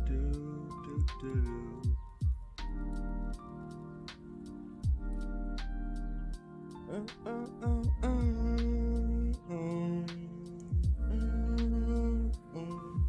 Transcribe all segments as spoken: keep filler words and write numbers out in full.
do, do. Uh, uh, uh, uh, um, um, um, um.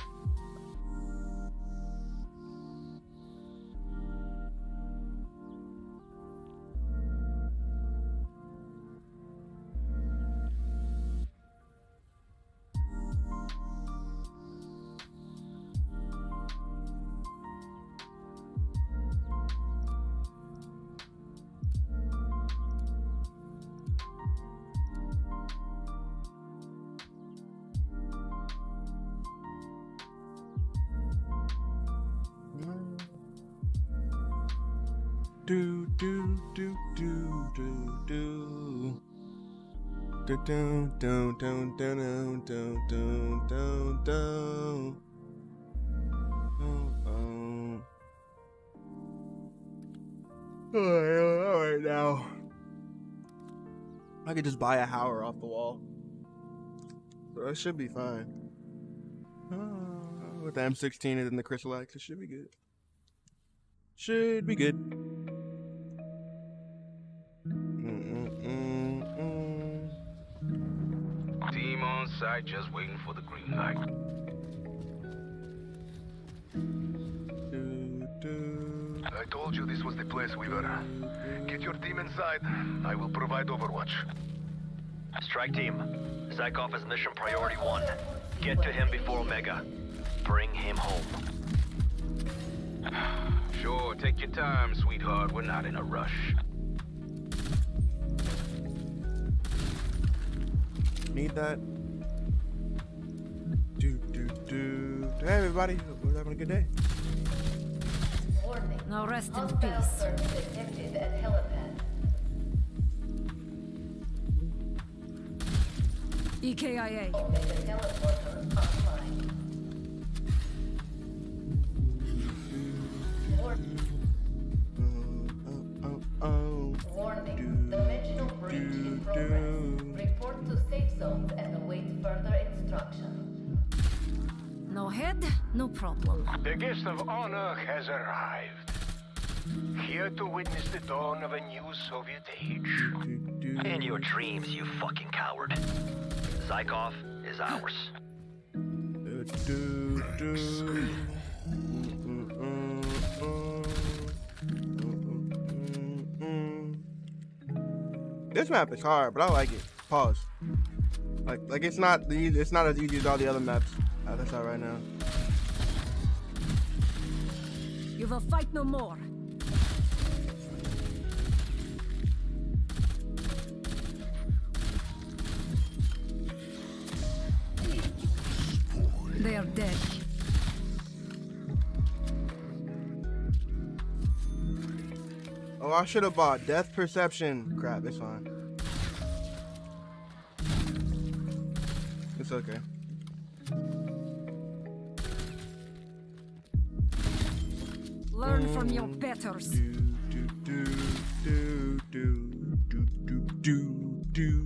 Do do do do do do. Do do do do do do do do do. Oh oh. Alright, alright now. I could just buy a Hauer off the wall. So that should be fine. Uh, with the M sixteen and then the Crystal Axe, it should be good. Should be good. Mm-mm-mm-mm. Team on site, just waiting for the green light. Do, do, I told you this was the place, Weaver. Get your team inside. I will provide overwatch. Strike team. Zykov is mission priority one. Get to him before Omega. Bring him home. Sure, take your time, sweetheart. We're not in a rush. need that. Do do do. Hey everybody, hope we're having a good day. Warning. Now rest in Hostile peace. search detected at helipad. E K I A. Omega teleporter online. Warning. Oh oh oh. Warning. Dimensional breach in progress. Report to safe zones and await further instruction. No head, no problem. The guest of honor has arrived. Here to witness the dawn of a new Soviet age. In your dreams, you fucking coward. Zykov is ours. Do do do. Mm, mm, mm, mm, mm, mm. This map is hard, but I like it. Pause. Like, like it's not the easy, it's not as easy as all the other maps. Uh, that's all right now. You will fight no more. They are dead. Oh, I should have bought Death Perception. Crap, it's fine. It's okay. Learn from your betters. Do do do do do do do do do.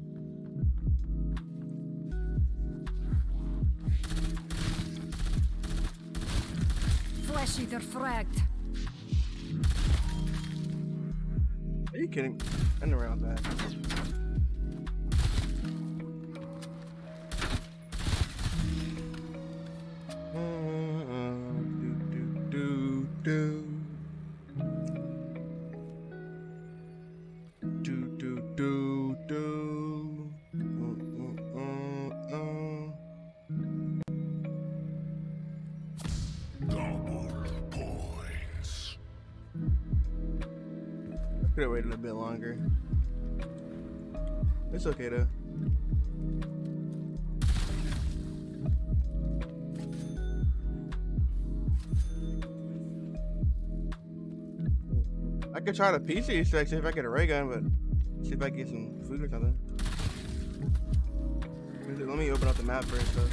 Flesh eater fragged. Are you kidding? And around that. Do do do do do do do do. Uh, uh, uh. Double points. I could have waited a bit longer. It's okay though. I could try the P C section if I get a ray gun, but see if I can get some food or something. Let me open up the map first though.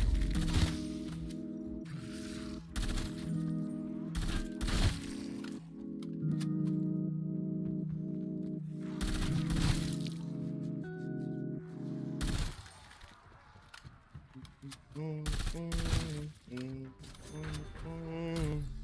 Mm, mm, mm, mm, mm.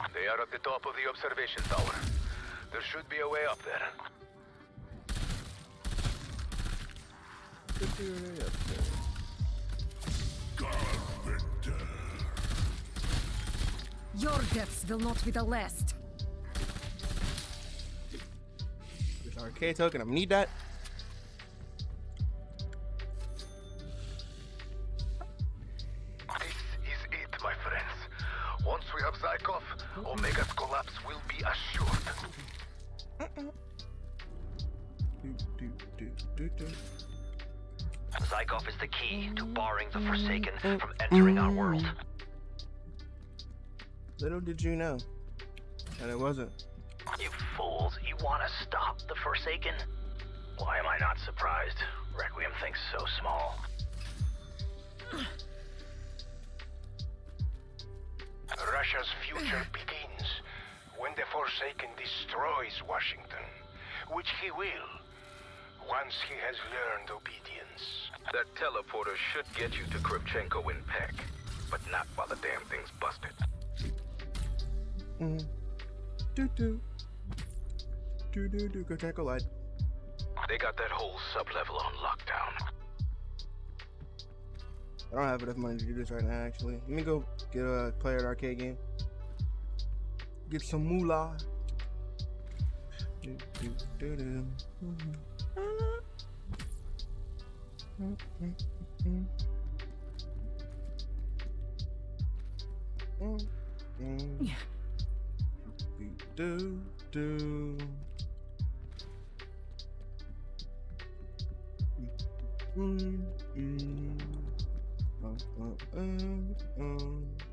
They are at the top of the observation tower. There should be a way up there. Your deaths will not be the last. This arcade token, I need that. This is it, my friends. Once we have Zykov, Omega's collapse will be assured. Do, do, do, do, do. Zykov is the key to barring the Forsaken from entering our world. Little did you know that it wasn't. You fools, you want to stop the Forsaken? Why am I not surprised? Requiem thinks so small. Russia's future begins when the Forsaken destroys Washington, which he will, once he has learned obedience. That teleporter should get you to Kravchenko in Peck, but not while the damn thing's busted. Mm. Do do. Do do do. Go check a light. They got that whole sub-level on lockdown. I don't have enough money to do this right now, actually. Let me go get a play an arcade game. Get some moolah. Do, do, do, do. Do, do. Mm, mm. Uh, uh, uh, uh.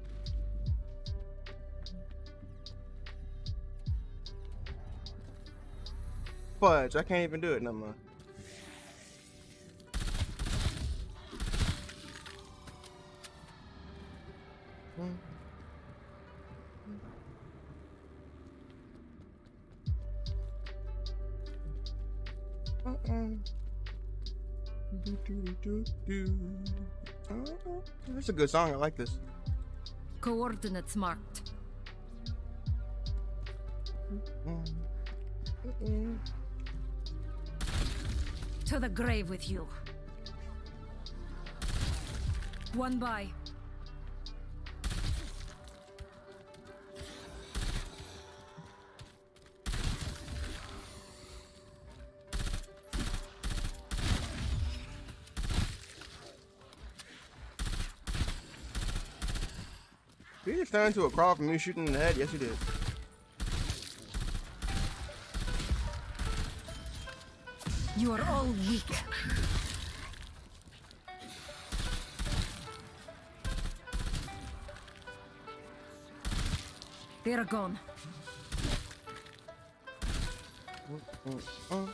Fudge, I can't even do it no more. Mm. Uh-uh. Do, do, do, do. Uh, that's a good song. I like this. Coordinates marked. Mm. Mm-mm. To the grave with you. One by. Did he just turn into a crawl from me shooting in the head? Yes, he did. You are all weak. They're gone. Mm, mm, mm.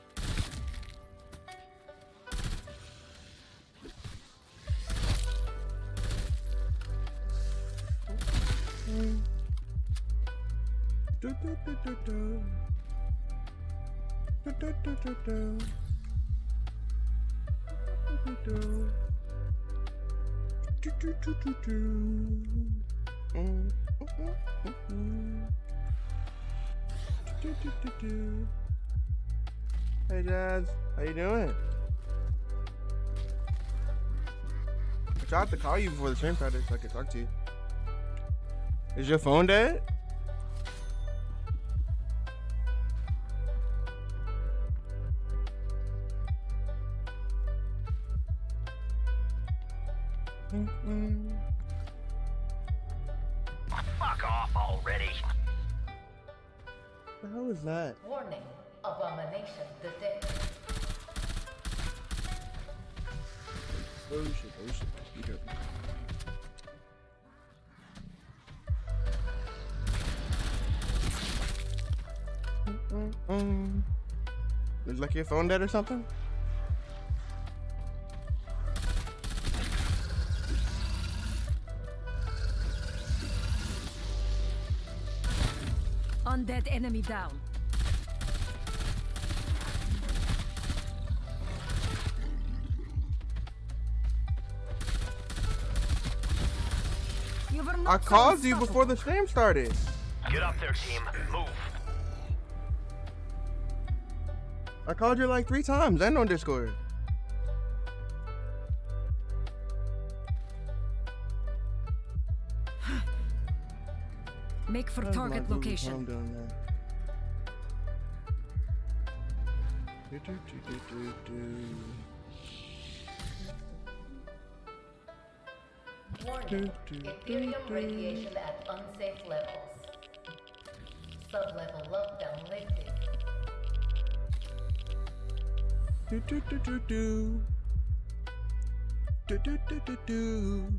Mm. Do, do, do, do, do. Do, do, do, do, do. Do, do, do. Do, do, do, do, do. Mm, mm, mm, mm, mm. Do, do, do, do. Hey Jazz, how you doing? I tried to call you before the stream started so I could talk to you. Is your phone dead? Mm-mm. Fuck off already. What the hell is that? Warning. Abomination detected. Oh shit, oh shit. Be careful. Mm-mm. Looks like your phone dead or something? Undead enemy down. You were not I so called you unstoppable. before the stream started. Get up there, team. Move. I called you like three times and on Discord. Make for Where's my target Google location. Chrome doing that? Do, do, do, do, do, Warning. Imperium radiation at unsafe levels. Sub-level lockdown lifted. do, do, do, do, do. Do, do, do, do, do.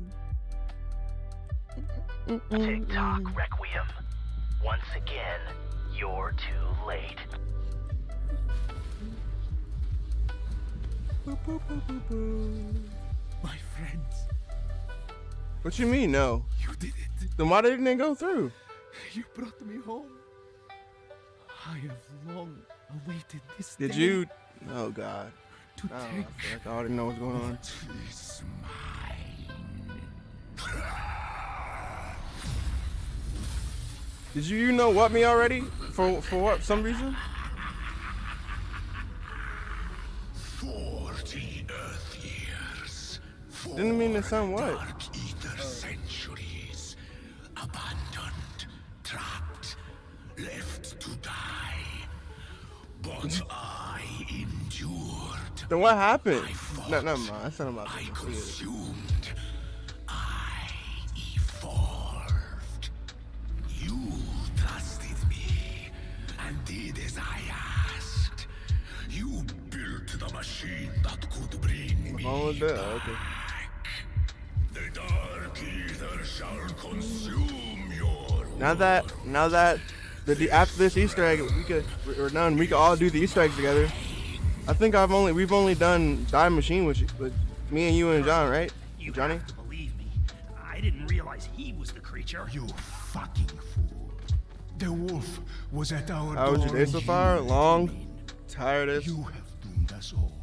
Tick-tock, Requiem. Once again, you're too late. Boo, boo, boo, boo, boo. My friends, What you mean, no? you did it. Then why didn't it go through? You brought me home. I have long awaited this Did day you? Oh God. to I, don't know, take I feel like I already know what's going on. what is mine. Did you, you know what me already? For for what? Some reason? Forty Earth years. Didn't mean to sound what? Dark Ether centuries. Abandoned, trapped, left to die. But I endured. Then what happened? I fought. No, never mind. That's not about I to consumed. I evolved. You trusted me and did as I asked. You built the machine that could bring me phone was dead? Oh, okay. back. The dark ether shall consume your Now that now that the, the after this Easter egg we could we're done, we could all do the Easter eggs together. I think I've only we've only done Die Machine with, you- with me and you and John, right? You Johnny? have to believe me. I didn't realize he was the creature. You fucking fool. The wolf was at our How was your door day so and far? you let Long? him in. Tired as You have doomed us all.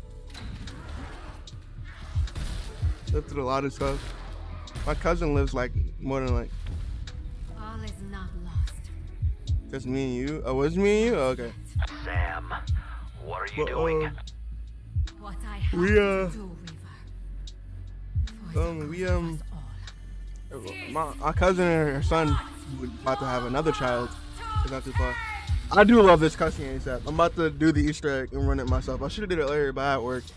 lived through a lot of stuff. My cousin lives like more than like All is not lost. just me and you. Oh, was it me and you? Oh, okay. Sam, what are you Well, doing? uh, What I have We, uh, to do, River. For Um, we um, us all. my, my cousin and her son about to have another child. It's not too far. I do love this cussing ASAP. I'm about to do the Easter egg and run it myself. I should have did it earlier, but I at work.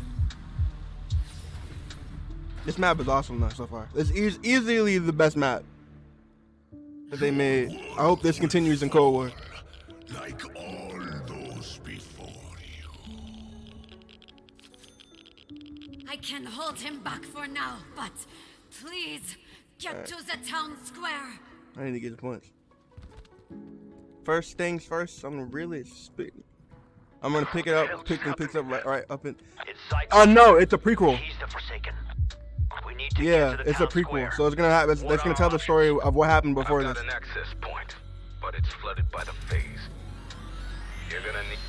This map is awesome though so far. It's eas easily the best map that they made. I hope this continues in Cold War. like all those before you. I can hold him back for now, but please get to the town square. I need to get the points. First things first, I'm gonna really spit. I'm gonna pick it up, pick and picks up right, right up in. It's Cyclops. Oh no, it's a prequel. He's the Forsaken. We need to Yeah, get to the it's a town prequel, square. so it's gonna happen. It's, it's gonna tell the story of what happened before I've this. got an access point, but it's flooded by the phase. You're gonna need.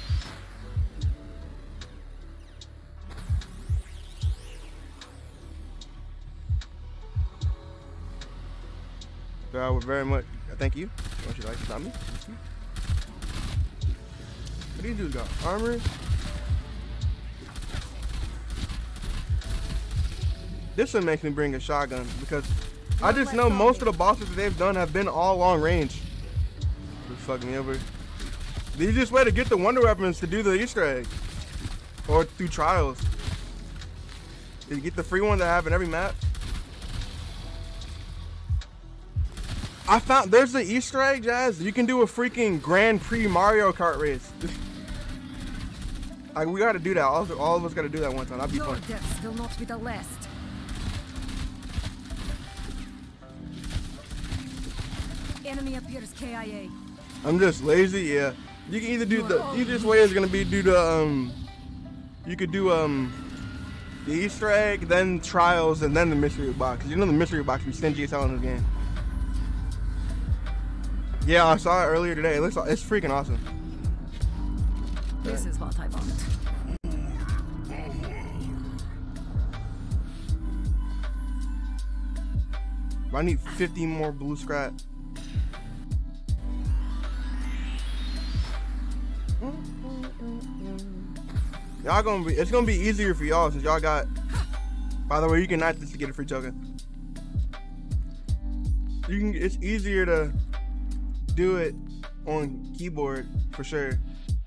So I would very much thank you. Don't you like to stop me? Thank you. What do you do? Got armor? This one makes me bring a shotgun because I just know most of the bosses that they've done have been all long range. Just fucking me over. The easiest way to get the wonder weapons to do the Easter egg or through trials is get the free one that I have in every map. I found there's the Easter egg, Jazz. You can do a freaking Grand Prix Mario Kart race. Like we gotta do that. All, all of us gotta do that one time. That'd be Your fun. death will not be the last. Enemy appears K I A. I'm just lazy, yeah. You can either do the easiest way is gonna be do the um you could do um the Easter egg, then trials, and then the mystery box. You know the mystery box be stingy as hell in this game. Yeah, I saw it earlier today. It looks it's freaking awesome. This is what I want. I need fifty more blue scrap. Y'all gonna be, it's gonna be easier for y'all since y'all got, by the way, you can knife this to get a free token. You can, it's easier to do it on keyboard for sure.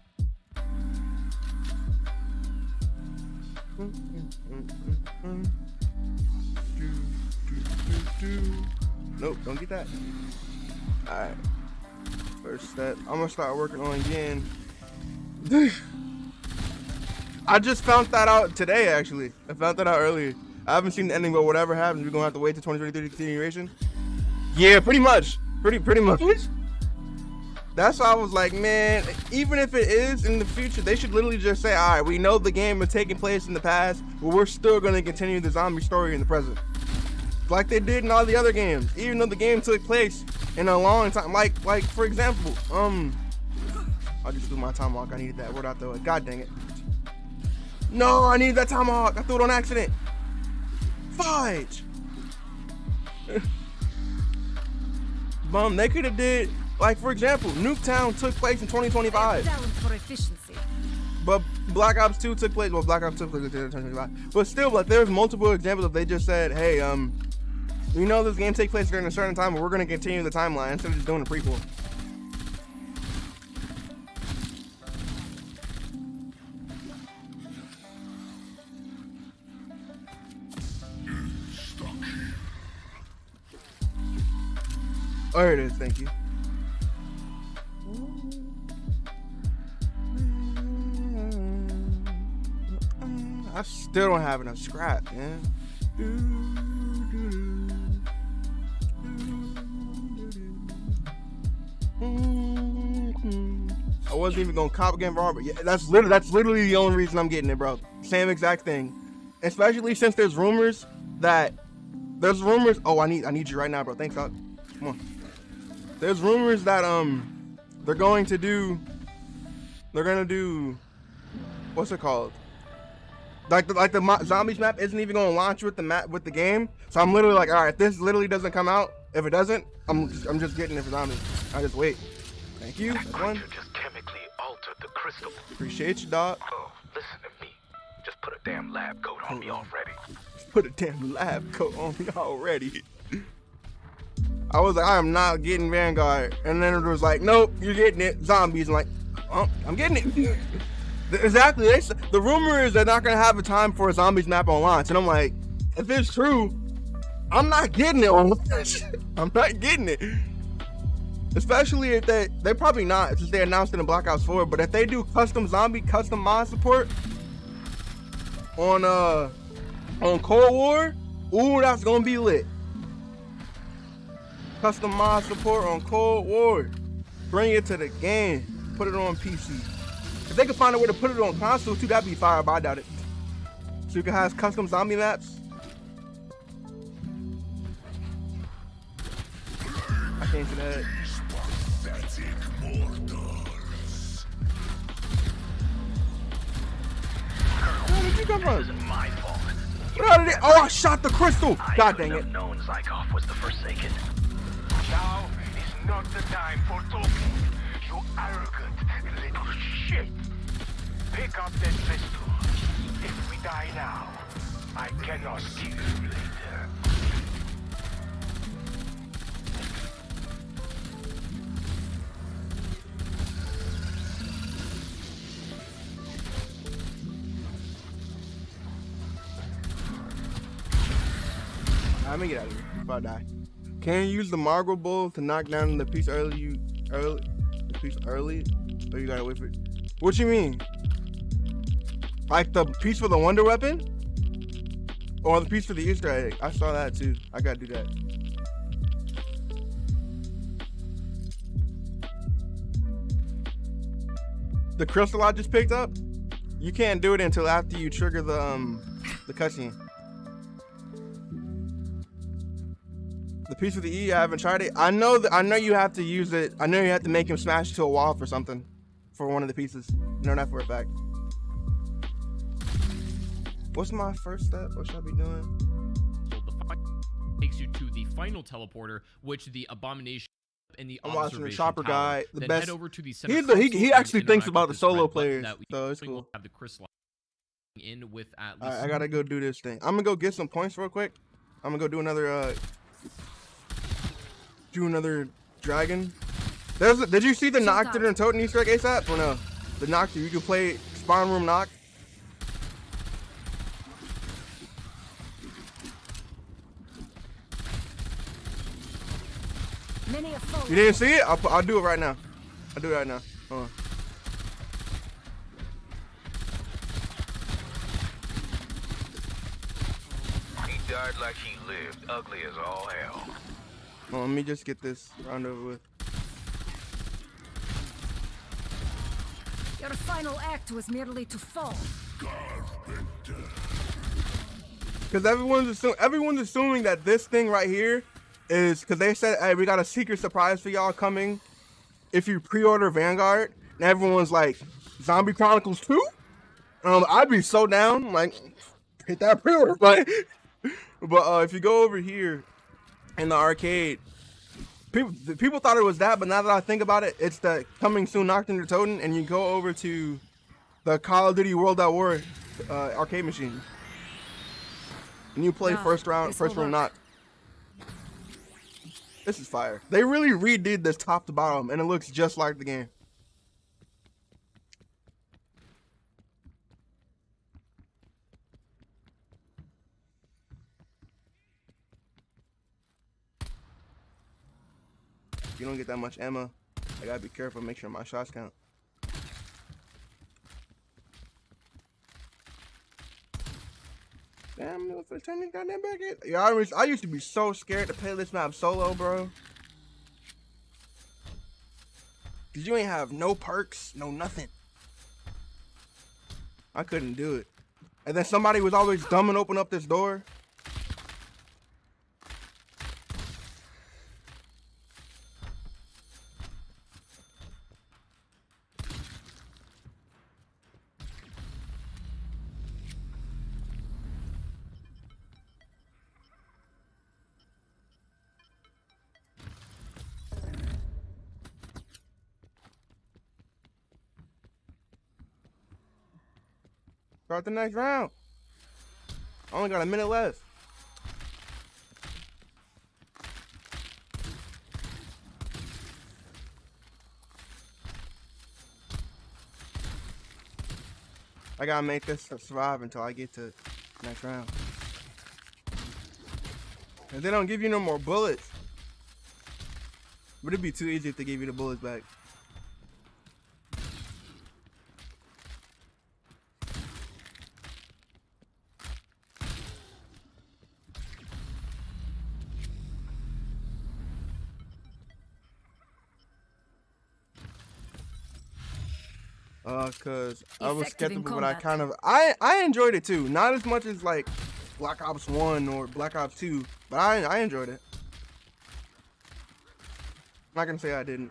Nope, don't get that. Alright. First step. I'm gonna start working on again. I just found that out today, actually. I found that out earlier. I haven't seen the ending, but whatever happens, we're gonna have to wait till twenty twenty-three continuation. Yeah, pretty much. Pretty, pretty much. That's why I was like, man, even if it is in the future, they should literally just say, all right, we know the game is taking place in the past, but we're still gonna continue the zombie story in the present. Like they did in all the other games, even though the game took place in a long time. Like, like for example, um, I just threw my tomahawk. I needed that word out there. God dang it. No, I needed that tomahawk. I threw it on accident. Fudge. Bum, they could have did, like for example, Nuketown took place in twenty twenty-five. For efficiency. But Black Ops two took place, well, Black Ops two took place in twenty twenty-five. But still, like, there's multiple examples of they just said, hey, um, we know this game takes place during a certain time, but we're going to continue the timeline instead of just doing a prequel. Oh, here it is, thank you. I still don't have enough scrap, man. I wasn't even gonna cop again, bro, but yeah, that's literally that's literally the only reason I'm getting it, bro. Same exact thing. Especially since there's rumors that there's rumors. Oh, I need I need you right now, bro. Thanks, Doc. Come on. There's rumors that um they're going to do they're gonna do what's it called? Like the like the mo zombies map isn't even gonna launch with the map with the game. So I'm literally like, all right, if this literally doesn't come out, if it doesn't, I'm just, I'm just getting it for zombies. I just wait. Thank you. That's one. Just chemically altered the crystal. Appreciate you, dog. Oh, listen to me. Just put a damn lab coat on me already. Just put a damn lab coat on me already. I was like, I am not getting Vanguard, and then it was like, nope, you're getting it. Zombies. I'm like, oh, I'm getting it. Exactly. They, the rumor is they're not gonna have a time for a zombies map on launch, and I'm like, if it's true, I'm not getting it on launch. I'm not getting it. Especially if they they probably not, since they announced it in Black Ops four. But if they do custom zombie, custom mod support on uh on Cold War, ooh, that's gonna be lit. Custom mod support on Cold War. Bring it to the game. Put it on P C. If they could find a way to put it on console too, that'd be fire, but I doubt it. So you can have custom zombie maps. I can't do that. Where did you come from? This isn't my fault. Where did it? Oh, I shot the crystal. I God dang it. have known Zykov was the Forsaken. Now is not the time for talking. You arrogant little shit. Pick up that pistol. If we die now, I cannot kill you later. Let me get out of here before I die. Can you use the Margot Bull to knock down the piece early? You early, the piece early, or you gotta wait for it? What you mean? Like the piece for the wonder weapon, or the piece for the Easter egg? I saw that too. I gotta do that. The crystal I just picked up, you can't do it until after you trigger the um the cutscene. The piece with the E, I haven't tried it. I know that I know you have to use it. I know you have to make him smash to a wall for something, for one of the pieces. I know that for a fact. What's my first step? What should I be doing? The fight takes you to the final teleporter, which the Abomination in the I'm watching the observation Chopper tower. guy, the Then best. head over to the center He's the, he console he and actually thinks interact about with the this red solo button players, that we so it's will cool. have the Chris in with at All least. right, I gotta go do this thing. I'm gonna go get some points real quick. I'm gonna go do another uh, do another dragon. There's a, did you see the Nocturne and Totem Easter egg ASAP or no? The Nocturne, you can play Spawn Room Knock. Many a foe. You didn't see it? I'll, I'll do it right now. I'll do it right now. Hold on. He died like he lived, ugly as all hell. Hold on, let me just get this round over with. Your final act was merely to fall. Because everyone's assuming, everyone's assuming that this thing right here is because they said, hey, we got a secret surprise for y'all coming if you pre-order Vanguard. And everyone's like, Zombie Chronicles two? Um, I'd be so down, like, hit that pre-order button. But uh, if you go over here in the arcade, people people thought it was that, but now that I think about it, it's the coming soon Nocturne and Totem, and you go over to the Call of Duty World at War uh, arcade machine. And you play Ah, first round, this first will round work. knock. This is fire. They really redid this top to bottom, and it looks just like the game. You don't get that much ammo. I gotta be careful, make sure my shots count. Damn, it was turning goddamn back in. Yeah, I, was, I used to be so scared to play this map solo, bro. Cause you ain't have no perks, no nothing. I couldn't do it. And then somebody was always dumb and open up this door. Start the next round. I only got a minute left. I gotta make this survive until I get to next round. And they don't give you no more bullets. But it'd be too easy if they gave you the bullets back. Uh, cause I was Effective in skeptical, but I combat. kind of I I enjoyed it too. Not as much as like Black Ops one or Black Ops two, but I I enjoyed it. I'm not gonna say I didn't.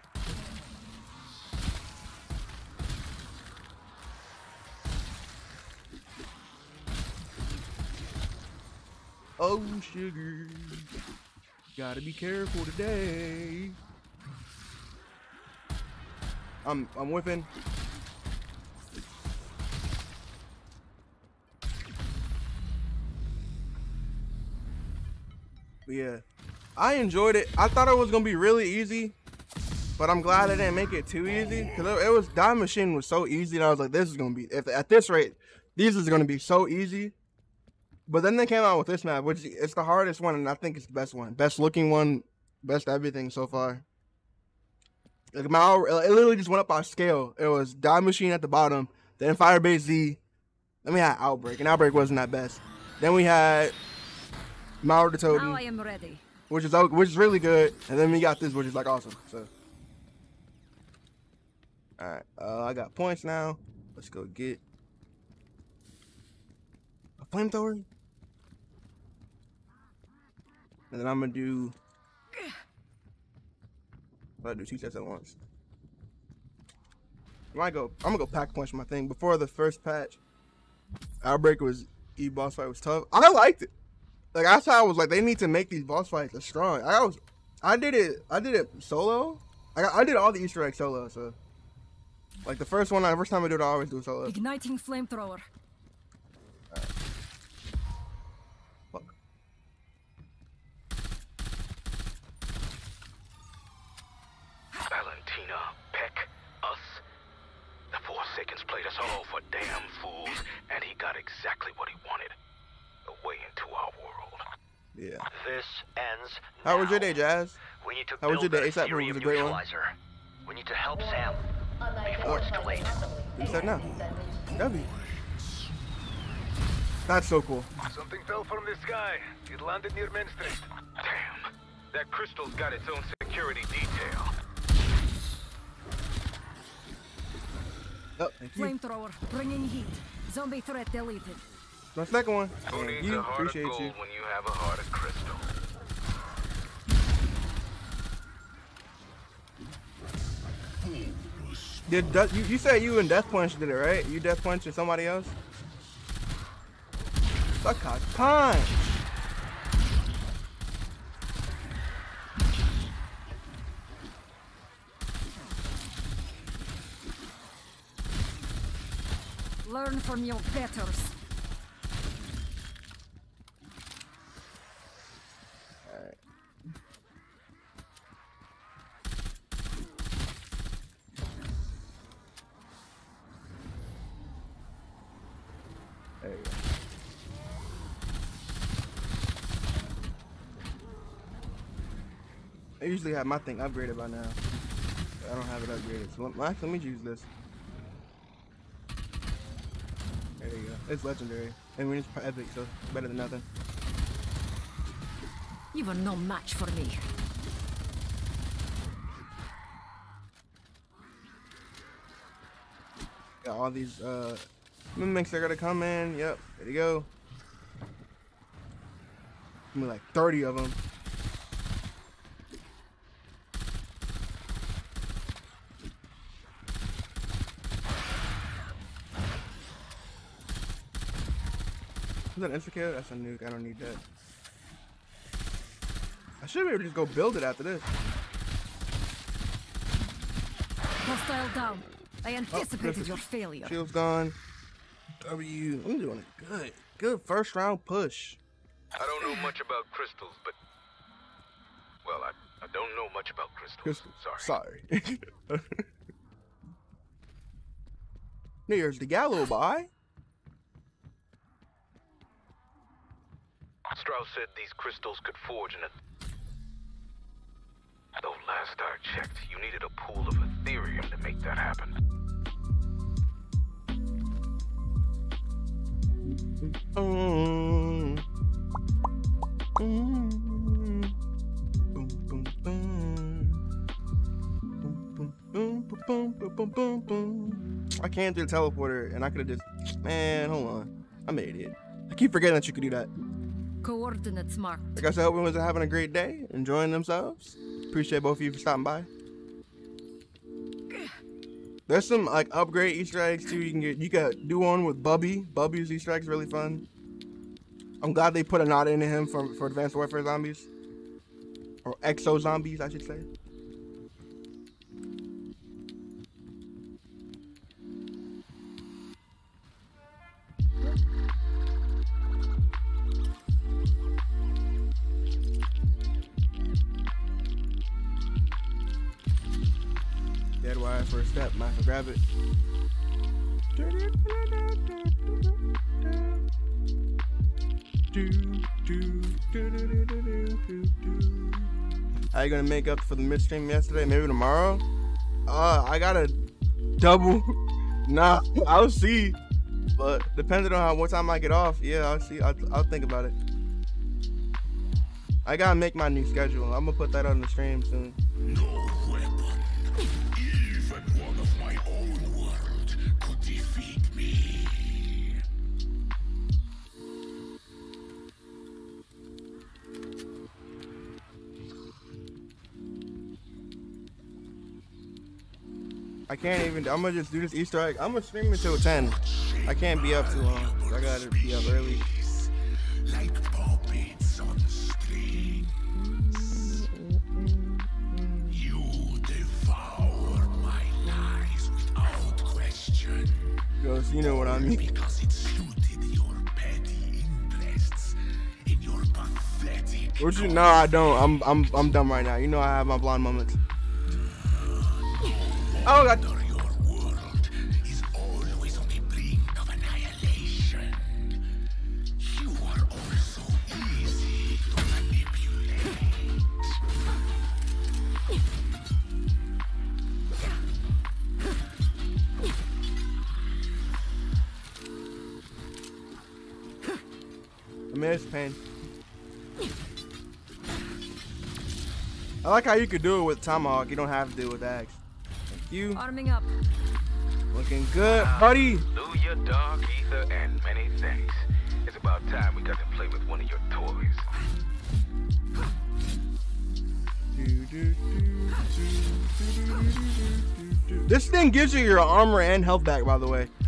Oh sugar, gotta be careful today. I'm I'm whipping. But yeah, I enjoyed it. I thought it was gonna be really easy, but I'm glad they didn't make it too easy. Cause it, it was Diamond Machine was so easy, and I was like, this is gonna be if at this rate, these is gonna be so easy. But then they came out with this map, which it's the hardest one, and I think it's the best one, best looking one, best everything so far. Like my, it literally just went up by scale. It was Diamond Machine at the bottom, then Firebase Z, then we had Outbreak, and Outbreak wasn't that best. Then we had Mauer the Totem, Now I am ready. which is which is really good, and then we got this, which is like awesome. So, all right, uh, I got points now. Let's go get a flamethrower, and then I'm gonna do. I do two sets at once. I might go. I'm gonna go pack punch my thing before the first patch. Outbreak was E boss fight was tough. I liked it. Like that's how I was like, they need to make these boss fights as strong. I was I did it. I did it solo. I got, I did all the Easter eggs solo. So, like the first one, the first time I do it, I always do it solo. Igniting flamethrower. Right. Fuck. Valentina, Peck, us. The Forsakens played us all for damn fools, and he got exactly what he wanted. A way into our world. Yeah. This ends How now. was your day, Jazz? We need to How was build your day? that ASAP was Ethereum a great one. neutralizer. We need to help Sam before it's too late. You said no. W. That's so cool. Something fell from the sky. It landed near Main Street. Damn. That crystal's got its own security detail. Oh, thank you. Flamethrower, bringing heat. Zombie threat deleted. My second one. Who Thank needs you. a heart Appreciate of gold you. when you have a heart of crystal? Did Death- you, you said you and Death Punch did it, right? You Death Punch and somebody else? Sucker punch. Learn from your betters. Alright. There you go. I usually have my thing upgraded by now. I don't have it upgraded. So let, let me use this. There you go. It's legendary. And when it's epic, so it's better than nothing. You were no match for me. Got all these uh mimics are gonna come in. Yep, there you go. I mean, like thirty of them. Is that an insta-kill? That's a nuke. I don't need that. I should be able to just go build it after this. Hostile down. I anticipated is- your failure. Shield's gone. W. I'm doing it good. Good first round push. I don't know much about crystals, but... Well, I, I don't know much about crystals. Crystal. Sorry. Sorry. There's the Gallo boy. Strauss said these crystals could forge in a... Though last I checked, you needed a pool of Ethereum to make that happen. Mm. Mm. Boom, boom, boom. Boom, boom, boom, boom, boom, boom, boom, boom. I can't do the teleporter, and I could have just... Man, hold on. I'm an idiot. I keep forgetting that you could do that. Coordinates marked. Like I said, hope everyone's having a great day, enjoying themselves. Appreciate both of you for stopping by. There's some like upgrade Easter eggs too. You can get, you can do one with Bubby. Bubby's Easter eggs really fun. I'm glad they put a nod into him for for Advanced Warfare zombies, or Exo zombies, I should say. Dead wire for a step, might have to grab it. How you gonna make up for the midstream yesterday? Maybe tomorrow? Uh, I gotta double. Nah, I'll see. But depending on how what time I get off, yeah, I'll see. I'll, I'll think about it. I gotta make my new schedule. I'm gonna put that on the stream soon. No weapon, even one of my own world, could defeat me. I can't even. I'm gonna just do this Easter egg. I'm gonna stream until ten. I can't be up too long. I gotta be up early. Like puppets on strings. Ghost, you know what I mean. Because it suited your petty interests in your pathetic. What you? No, I don't. I'm I'm I'm dumb right now. You know I have my blonde moments. Oh God. Your world is always on the brink of annihilation. You are also easy to manipulate. I miss pain. I like how you could do it with Tomahawk. You don't have to do it with Axe. Thank you. Arming up. Looking good, buddy. Hallelujah, Dark Ether, and many thanks. It's about time we got to play with one of your toys. This thing gives you your armor and health back, by the way.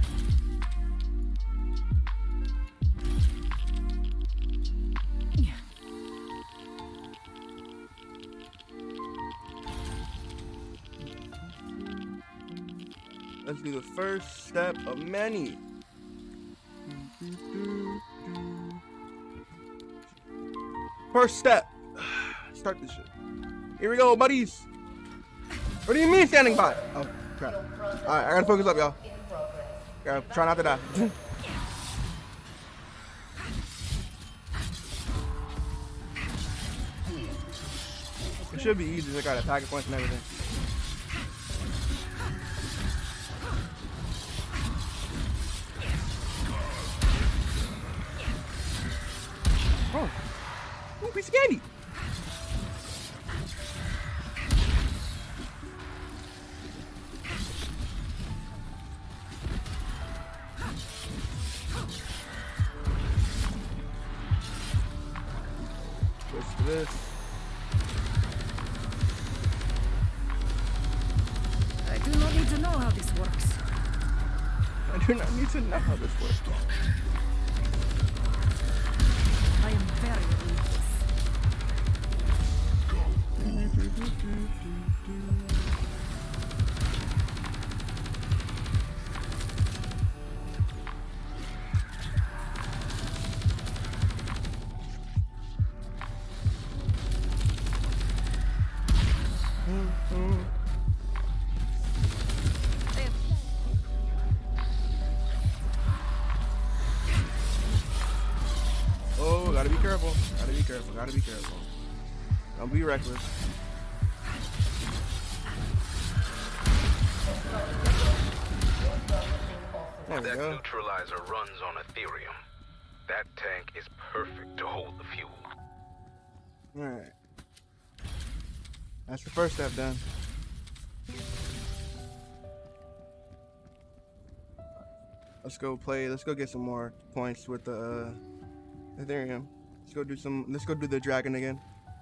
Let's do the first step of many. First step. Start this shit. Here we go, buddies. What do you mean standing by? Oh, crap. Alright, I gotta focus up, y'all. Gotta try not to die. It should be easy. I got attack points and everything. Oh, don't be scared. Switch to this. I do not need to know how this works. I do not need to know how this works. I am very ruthless. Oh, gotta be careful. Gotta be careful. Gotta be careful. Don't be reckless. There we That go. neutralizer runs on Ethereum. That tank is perfect to hold the fuel. Alright. That's the first step done. Let's go play. Let's go get some more points with the uh, Ethereum. Let's go do some. Let's go do the dragon again.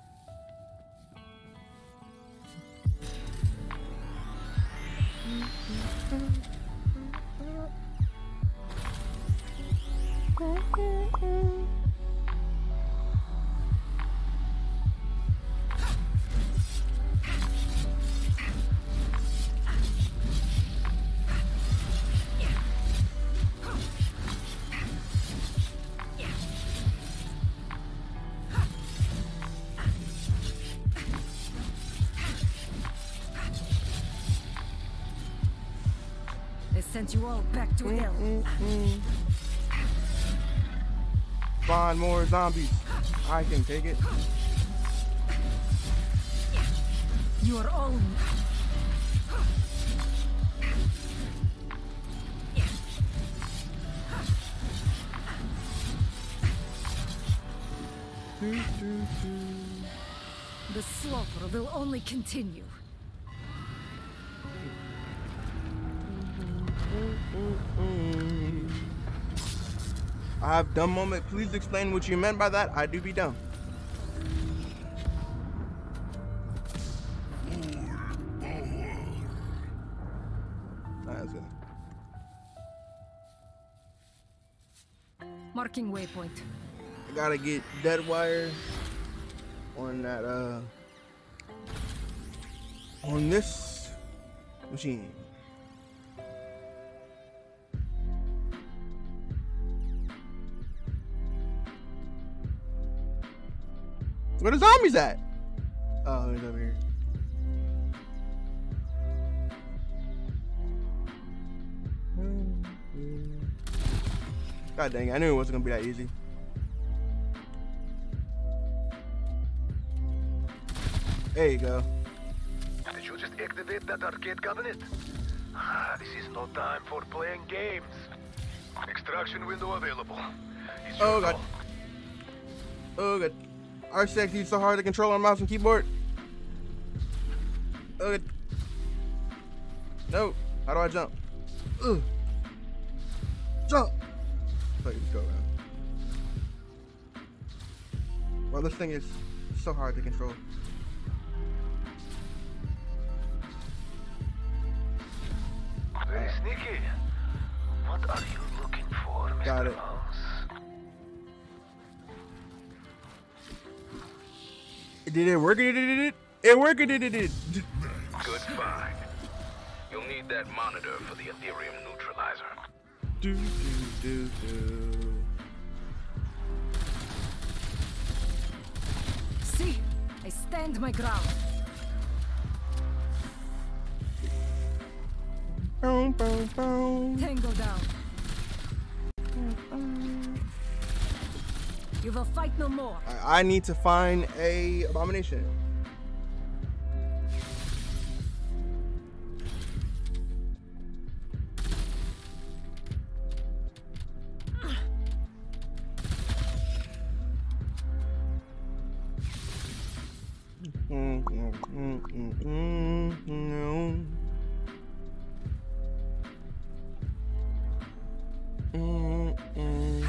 They sent you all back to hell. Mm-mm. Spawn more zombies. I can take it. You are all. The slaughter will only continue. I have dumb moment. Please explain what you meant by that. I do be dumb. Alright, let's go. Marking waypoint. I gotta get dead wire on that uh on this machine. Where the zombies at? Oh, he's over here. God dang it, I knew it wasn't gonna be that easy. There you go. Did you just activate that arcade cabinet? Ah, this is no time for playing games. Extraction window available. It's Oh your god. call. Oh god. R six is so hard to control on mouse and keyboard. Oh god. No. How do I jump? Ugh. Jump. Let me just go around. Well, this thing is so hard to control. Very sneaky. What are you looking for, Mister Got it. Mouse? Did it work? Did it? It worked. Did it? Good find. You'll need that monitor for the Ethereum neutralizer. Do do do do. See, I stand my ground. Boom, boom, boom. Tango down. You will fight no more. I, I need to find a abomination. Mm, mm, mm, mm, mm, no. Mm, mm.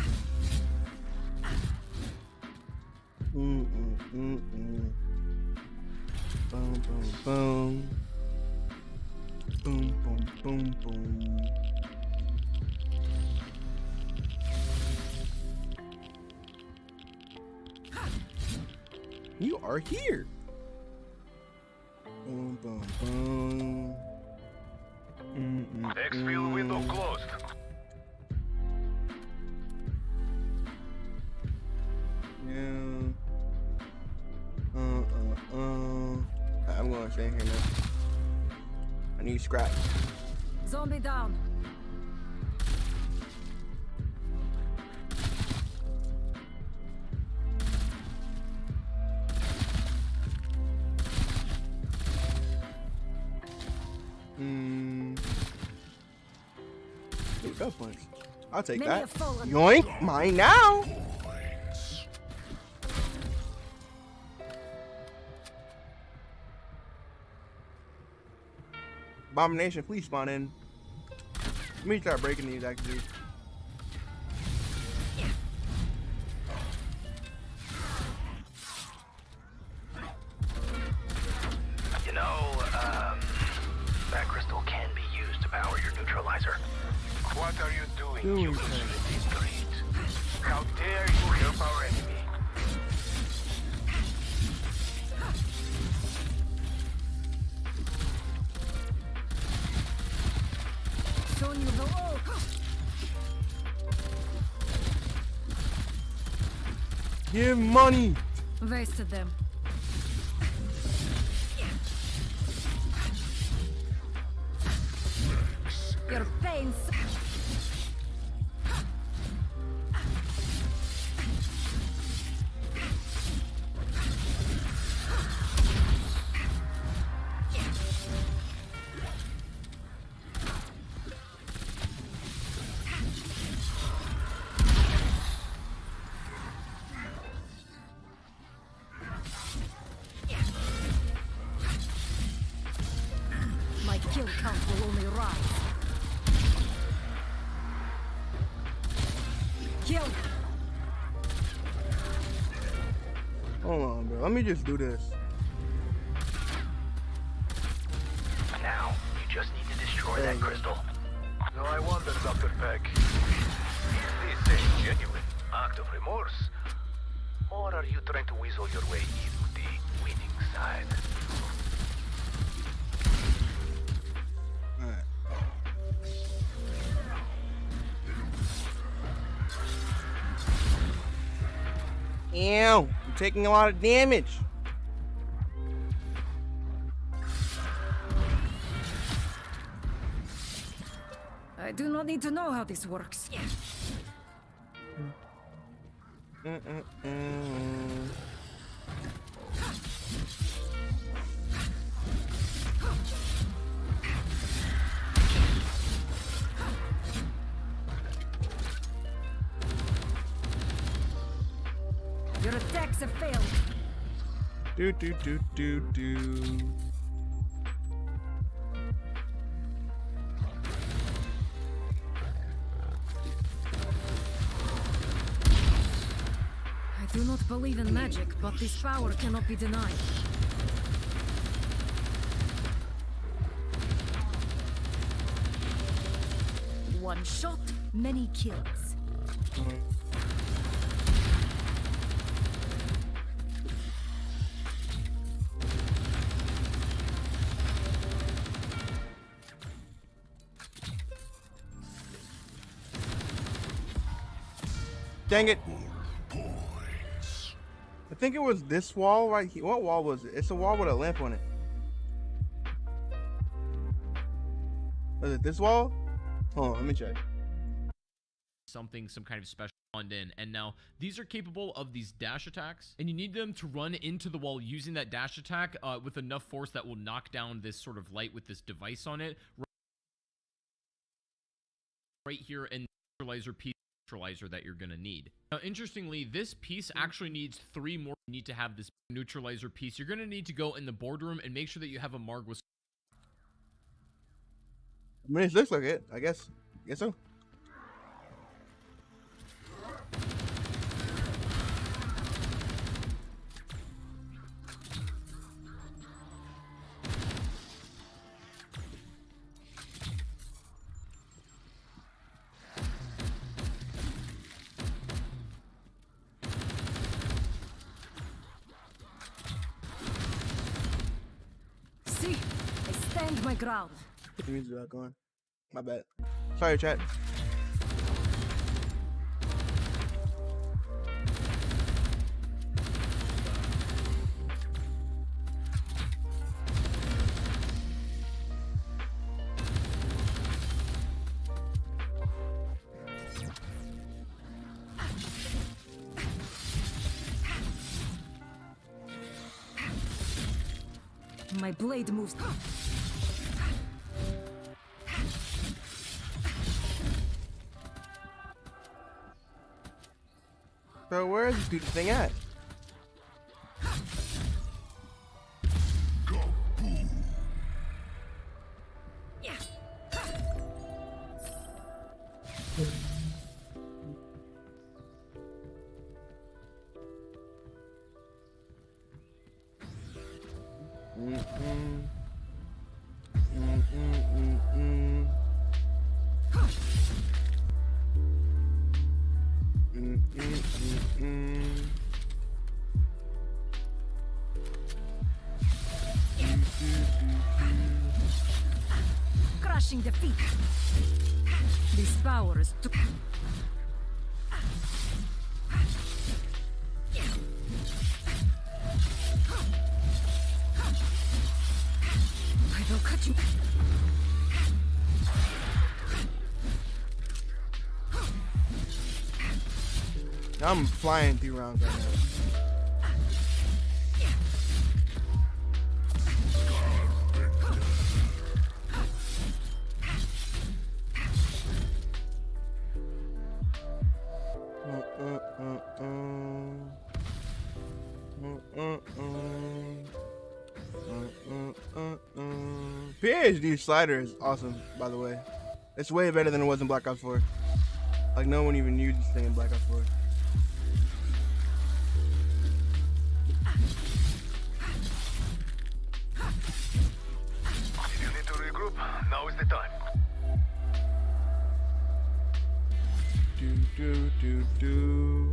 Mm, mm, mm, mm. Boom, boom, boom. Boom, boom, boom, boom. You are here. Boom, boom, boom. Mm, mm, Exfil window closed. Yeah. Uh, uh, uh. I'm going to stay here now. I need scrap. Zombie down. Hmm. Ooh, gun points. I'll take Many that. have fallen. Yoink! Mine now. Abomination, please spawn in. Let me start breaking these actually. You know, um, that crystal can be used to power your neutralizer. What are you doing, Doing you things. useless great? How dare you help our enemy? Soon you will all. Give money. Wasted them. Your pains. My kill count will only rise. Kill. Hold on, bro. Let me just do this. Now, you just need to destroy that crystal. No, I wonder, Doctor Peck. Is this a genuine act of remorse? Or are you trying to weasel your way into the winning side? Alright. Ew. taking a lot of damage. I do not need to know how this works. Mm -mm -mm. Your attacks have failed. Do do do do do. I do not believe in magic, but this power cannot be denied. One shot, many kills. Dang it. I think it was this wall right here. What wall was it? It's a wall with a lamp on it. Was it this wall? Hold on, let me check. Something, some kind of special spawned in, and now these are capable of these dash attacks, and you need them to run into the wall using that dash attack uh, with enough force that will knock down this sort of light with this device on it. Right here, and neutralizer piece neutralizer that you're gonna need. Now, interestingly, this piece actually needs three more. You need to have this neutralizer piece. You're gonna need to go in the boardroom and make sure that you have a Marg with. I mean, it looks like it. I guess. Guess so. See, I stand my ground. The music's not going. My bad. Sorry, chat. My blade moves. So where is this stupid thing at? Mm-mm. Mm-mm-mm-mm. Mm-mm-mm-mm. Crushing defeat. This power is too. I will cut you. I'm flying through rounds right now. P H D slider is awesome, by the way. It's way better than it was in Black Ops four. Like, no one even used this thing in Black Ops four. If you need to regroup, now is the time. Do do do do.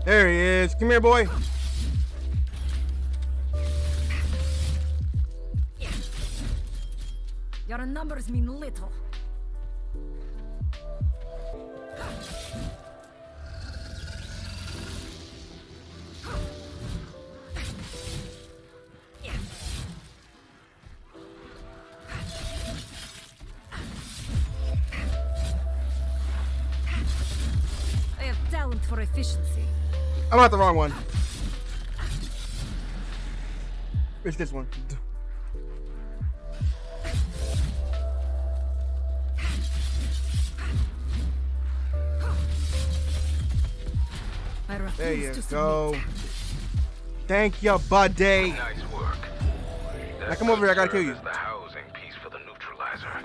There he is. Come here, boy. Your numbers mean little. I have talent for efficiency. I'm not the wrong one. It's this one. I refuse There you to go. submit. Thank you, buddy. Nice work. Now come over here, I gotta kill you. The housing piece for the neutralizer.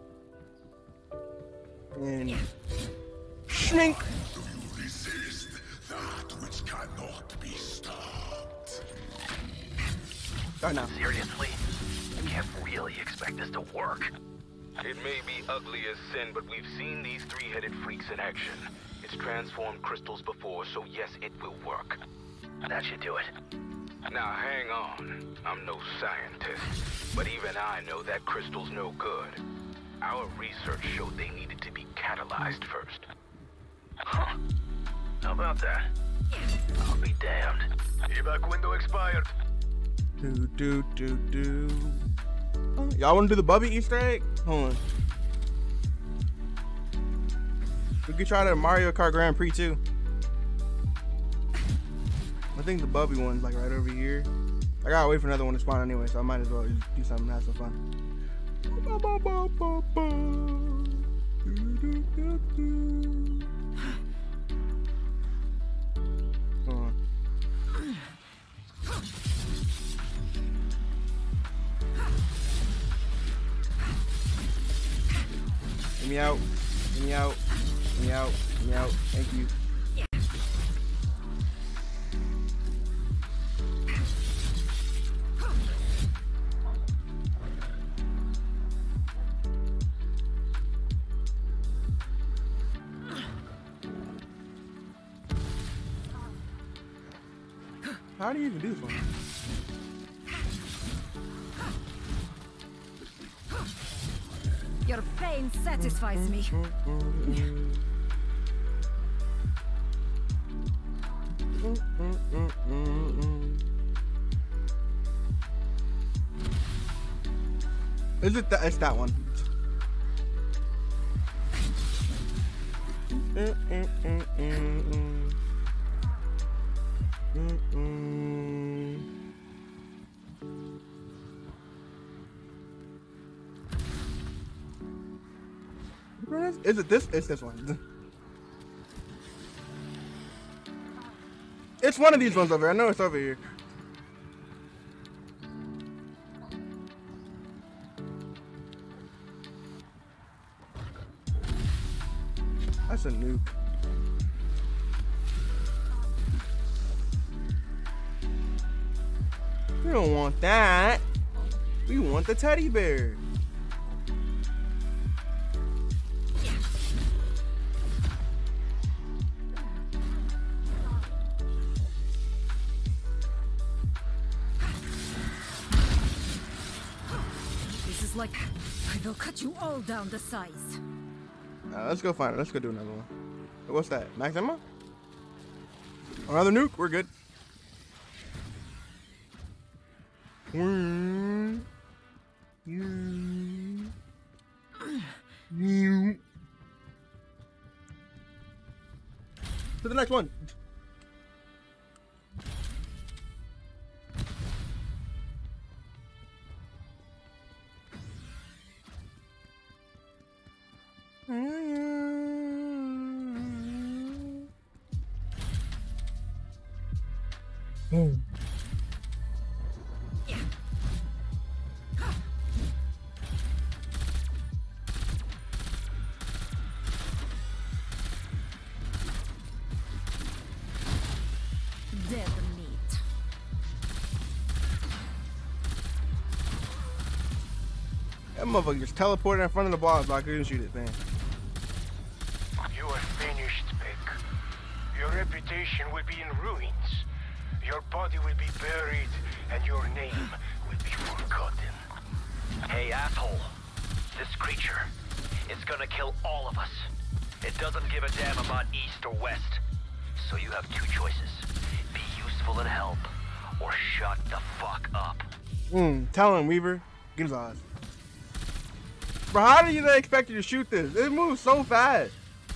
And shrink. Do you resist that which cannot be stopped? Oh, no. Seriously? You can't really expect this to work. It may be ugly as sin, but we've seen these three-headed freaks in action. It's transformed crystals before, so yes, it will work. That should do it. Now hang on. I'm no scientist, but even I know that crystal's no good. Our research showed they needed to be catalyzed first. Huh. How about that? I'll be damned. Evac window expired. Do do do do. Oh, y'all want to do the Bubby Easter egg? Hold on. We could try the Mario Kart Grand Prix too. I think the Bubby one's like right over here. I gotta wait for another one to spawn anyway, so I might as well just do something and have some fun. Hold on. Get me out. Get me out. Get me out. Get me out. Thank you. How do you even do this one? Your pain satisfies me. Is it that? It's that one. Is it this? It's this one. It's one of these ones over here. I know it's over here. That's a nuke. We don't want that. We want the teddy bear. This is like I will cut you all down to size. Uh, let's go find it. Let's go do another one. What's that? Max ammo? Another nuke? We're good. Mm. Mm. Mm. To the next one. Mm. Dead meat. That motherfucker just teleported in front of the boss, but I couldn't shoot it, man. You are finished, Vic. Your reputation will be in ruins. Your body will be buried, and your name will be forgotten. Hey, asshole. This creature, it's gonna kill all of us. It doesn't give a damn about east or west. So you have two choices. Be useful and help, or shut the fuck up. Hmm, tell him, Weaver. Get his eyes. Bro, how did you expect you to shoot this? It moves so fast.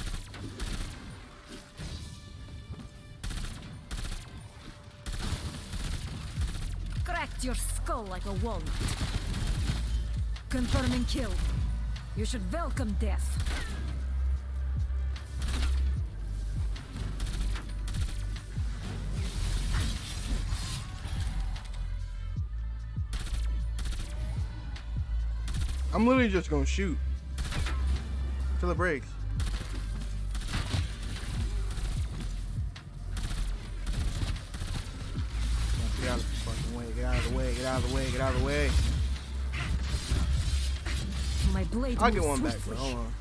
Cracked your skull like a walnut. Confirming kill. You should welcome death. I'm literally just gonna shoot till it breaks. Get out of the fucking way, get out of the way, get out of the way, get out of the way. My blade I'll get moves one back, swiftly. bro. Hold on.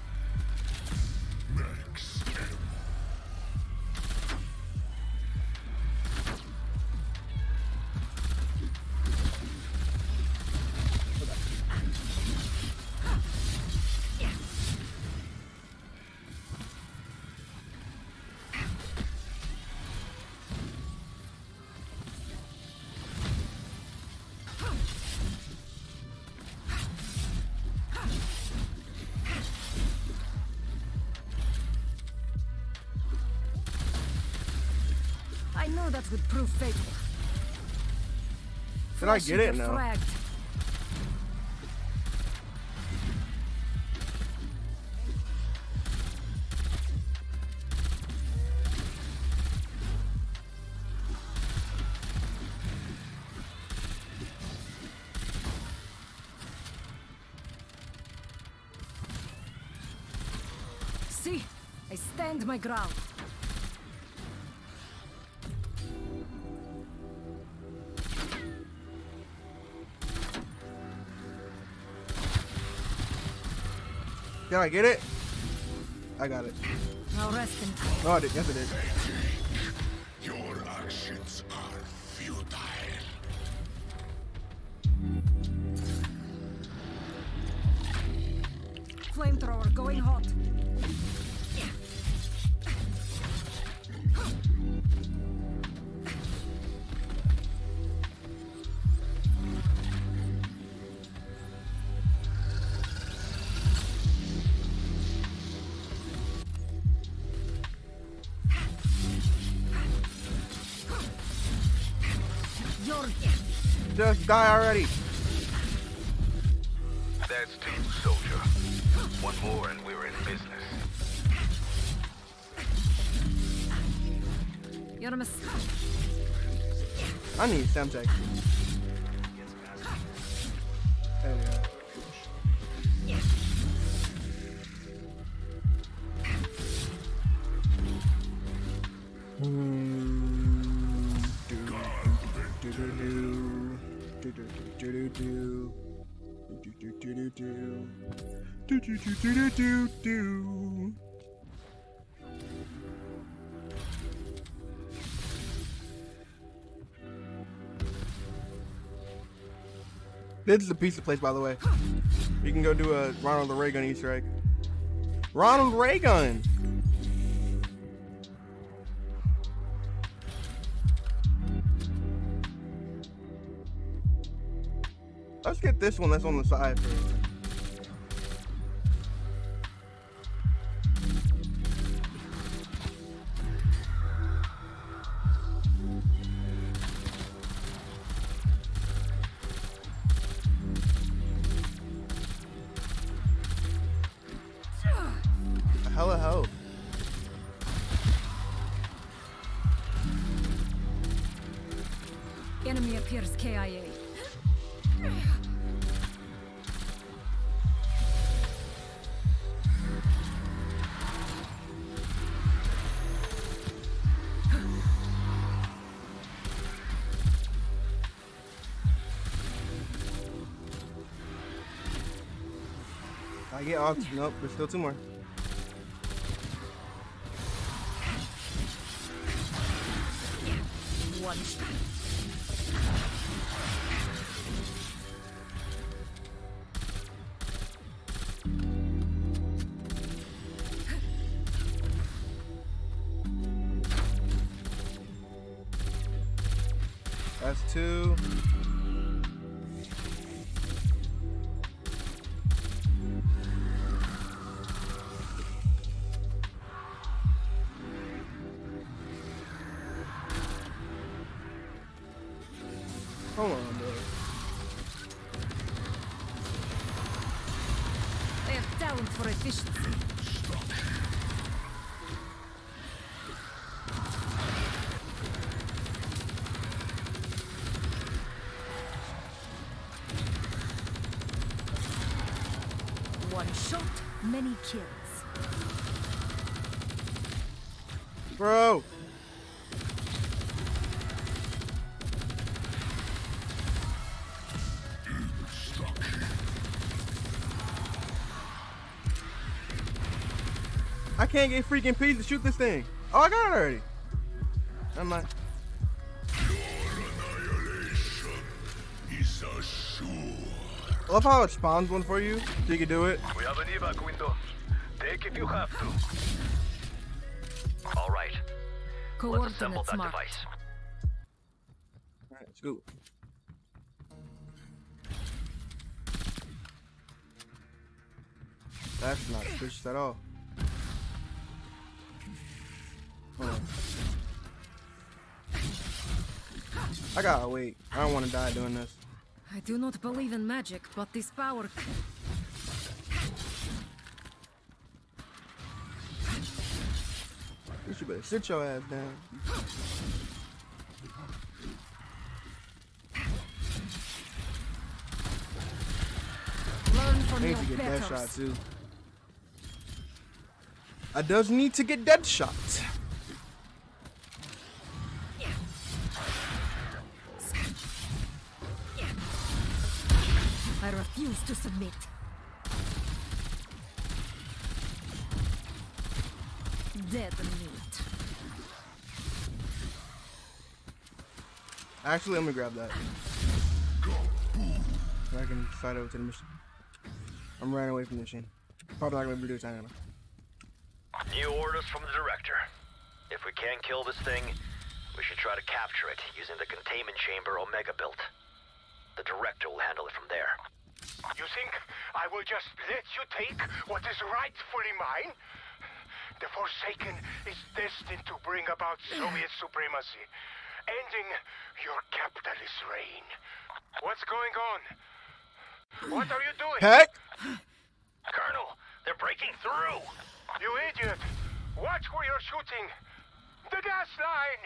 I know that would prove fatal. Did I get it Flesh now? fragged. See, I stand my ground. Can I get it? I got it. Now rest in peace. Oh, I did. Yes, I did. Your actions are futile. Flamethrower going hot. Just die already. That's two, soldier. One more and we're in business. You're a mistake. I need Semtex. There we go. This is a pizza place, by the way. You can go do a Ronald Reagan Easter egg. Ronald Reagan! Let's get this one that's on the side first. Hella ho. Enemy appears K I A. I get off. Nope, there's still two more. punished. That's two. Hold on, bro. They have talent for efficiency. One shot, many kills. Bro. I can't get freaking P to shoot this thing. Oh, I got it already. I'm like, I love how it spawns one for you, so you can do it. We have an evac window. Take if you have to. All right. Let's assemble Coordinates that marked. device. All right, let's go. That's not suspicious at all. Hold on. I gotta wait. I don't want to die doing this. I do not believe in magic, but this power. You should better sit your ass down. Learn I from need your to get dead betters. shot too. I does need to get dead shot. I refuse to submit. Dead meat. Actually, let me grab that. So I can fight over to the mission. I'm running away from the machine. Probably not gonna be able to do it time. New orders from the director. If we can't kill this thing, we should try to capture it using the containment chamber Omega built. The director will handle it from there. You think I will just let you take what is rightfully mine? The Forsaken is destined to bring about Soviet supremacy, ending your capitalist reign. What's going on? What are you doing? Heck! Colonel, they're breaking through! You idiot! Watch where you're shooting! The gas line!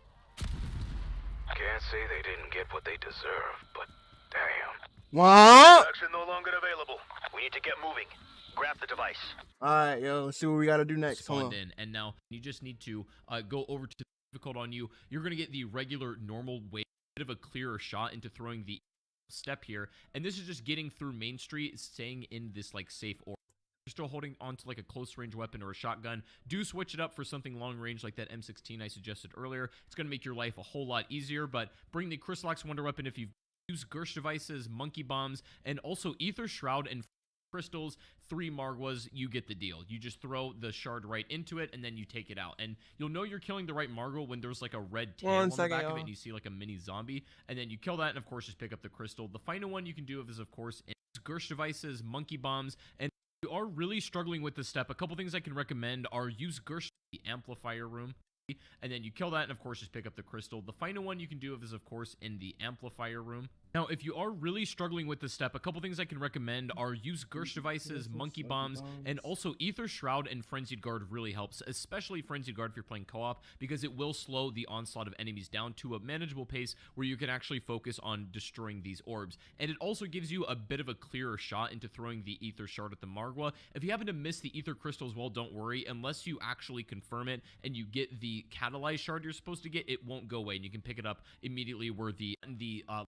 Can't say they didn't get what they deserve, but damn. What? Action no longer available. We need to get moving. Grab the device. Alright, yo, let's see what we gotta do next. Hold Spawned on. in, and now you just need to uh, go over to the difficult on you. You're gonna get the regular, normal way, bit of a clearer shot into throwing the step here, and this is just getting through Main Street, staying in this like safe order. You're still holding onto like a close range weapon or a shotgun. Do switch it up for something long range like that M sixteen I suggested earlier. It's gonna make your life a whole lot easier. But bring the Crystallox Wonder Weapon if you've used Gersh devices, monkey bombs, and also Ether Shroud and crystals, three Margwas, you get the deal. You just throw the shard right into it, and then you take it out. And you'll know you're killing the right Margwa when there's like a red tail One on second, the back of y'all. it, and you see like a mini zombie. And then you kill that, and of course, just pick up the crystal. The final one you can do is, of course, Gersh devices, monkey bombs, and if you are really struggling with this step, a couple things I can recommend are use Gersh the amplifier room. And then you kill that, and of course, just pick up the crystal. The final one you can do is, of course, in the amplifier room. Now, if you are really struggling with this step, a couple things I can recommend are use Gersh devices, monkey bombs, and also Ether Shroud and Frenzied Guard really helps, especially Frenzied Guard if you're playing co-op, because it will slow the onslaught of enemies down to a manageable pace where you can actually focus on destroying these orbs. And it also gives you a bit of a clearer shot into throwing the Ether Shard at the Margwa. If you happen to miss the Ether Crystal as well, don't worry. Unless you actually confirm it and you get the Catalyzed Shard you're supposed to get, it won't go away, and you can pick it up immediately where the, the uh,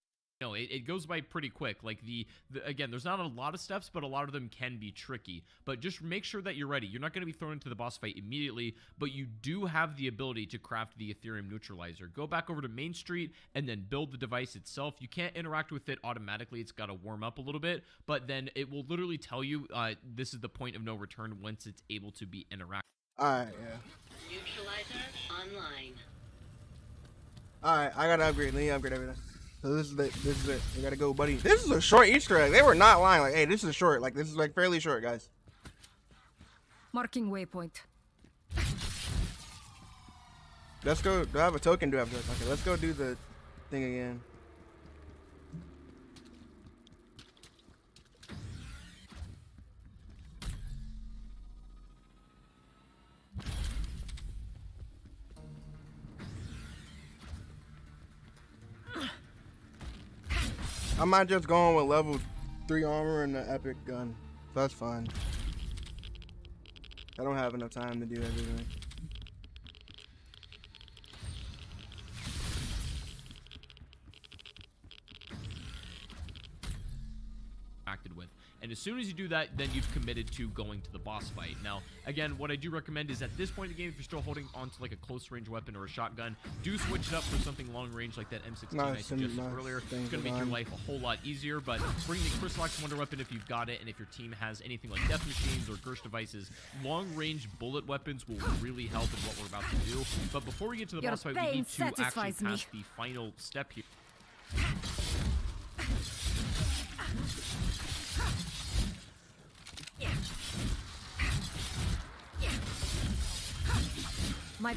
No, it, it goes by pretty quick. Like the, the again, there's not a lot of steps, but a lot of them can be tricky. But just make sure that you're ready. You're not going to be thrown into the boss fight immediately, but you do have the ability to craft the Ethereum neutralizer. Go back over to Main Street and then build the device itself. You can't interact with it automatically. It's got to warm up a little bit, but then it will literally tell you uh, this is the point of no return once it's able to be interacted. All right, yeah. Neutralizer online. All right, I gotta upgrade. Let me upgrade everything. So this is it. This is it. We gotta go, buddy. This is a short Easter egg. They were not lying. Like, hey, this is short. Like, this is like fairly short, guys. Marking waypoint. Let's go. Do I have a token? Do I have a token? Okay, let's go do the thing again. I might just go on with level three armor and the epic gun. That's fine. I don't have enough time to do everything. Acted with. And as soon as you do that, then you've committed to going to the boss fight. Now, again, what I do recommend is at this point in the game, if you're still holding onto like a close range weapon or a shotgun, do switch it up for something long range like that M sixteen nice, I suggested nice earlier. It's going to make your life a whole lot easier, but bring the Crystallox Wonder Weapon if you've got it, and if your team has anything like death machines or Gersh devices, long range bullet weapons will really help in what we're about to do. But before we get to the your boss fight, we need to actually pass me. the final step here. My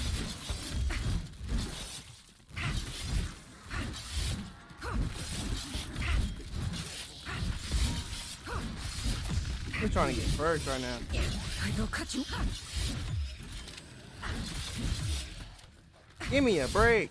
We're trying to get first right now. I will cut you. Give me a break.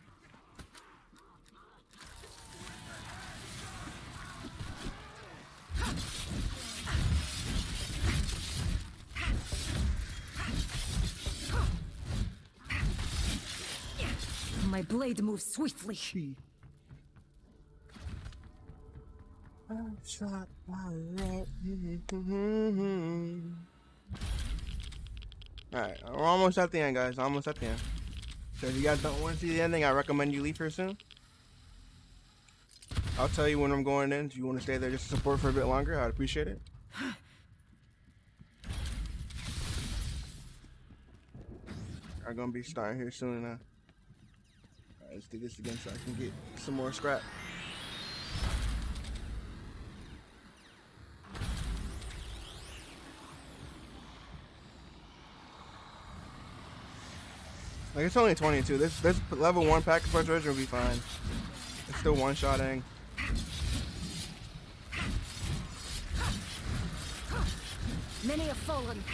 My blade moves swiftly. Shot Alright, we're almost at the end, guys. Almost at the end. So if you guys don't want to see the ending, I recommend you leave here soon. I'll tell you when I'm going in. If you want to stay there just to support for a bit longer, I'd appreciate it. I'm gonna be starting here soon now. Alright, let's do this again so I can get some more scrap. Like, it's only twenty-two. This this level one pack punch version will be fine. It's still one-shotting. Many have fallen.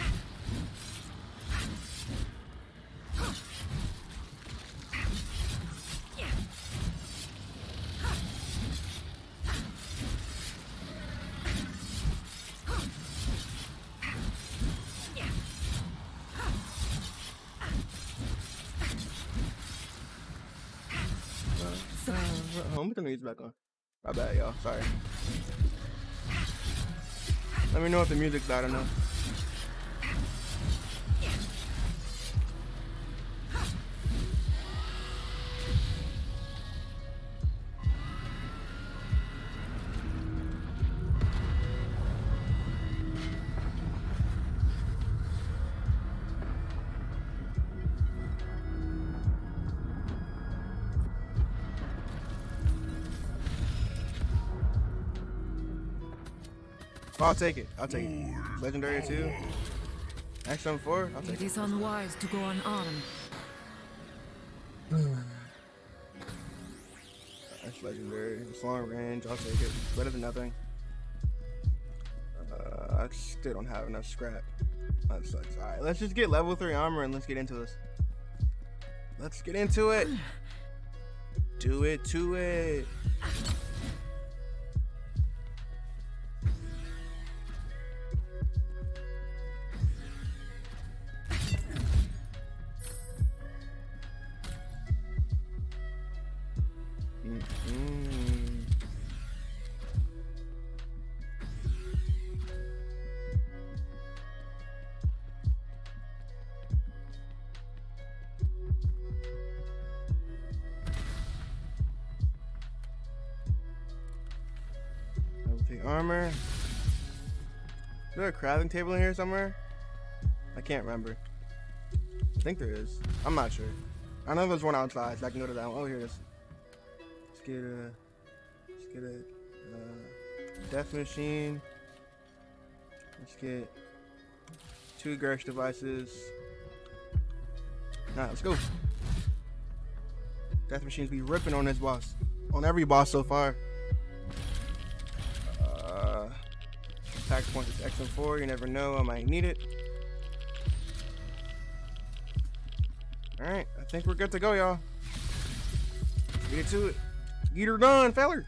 I'm gonna turn the music back on. My bad, y'all. Sorry. Let me know if the music's loud enough. I'll take it. I'll take it. Legendary two. X M four. I'll take it. It is unwise to go unarmed. That's legendary. It's long range. I'll take it. Better than nothing. Uh, I still don't have enough scrap. That sucks. All right, let's just get level three armor and let's get into this. Let's get into it. Do it to it. Mm-hmm. Okay, armor. Is there a crafting table in here somewhere? I can't remember. I think there is. I'm not sure. I know there's one outside, so I can go to that one. Oh, here it is. Let's get a, let's get a uh, death machine. Let's get two Gersh devices. Alright, let's go. Death machines be ripping on this boss, on every boss so far. Uh, attack point is X M four. You never know, I might need it. Alright, I think we're good to go, y'all. Get to it. Get her done, feller.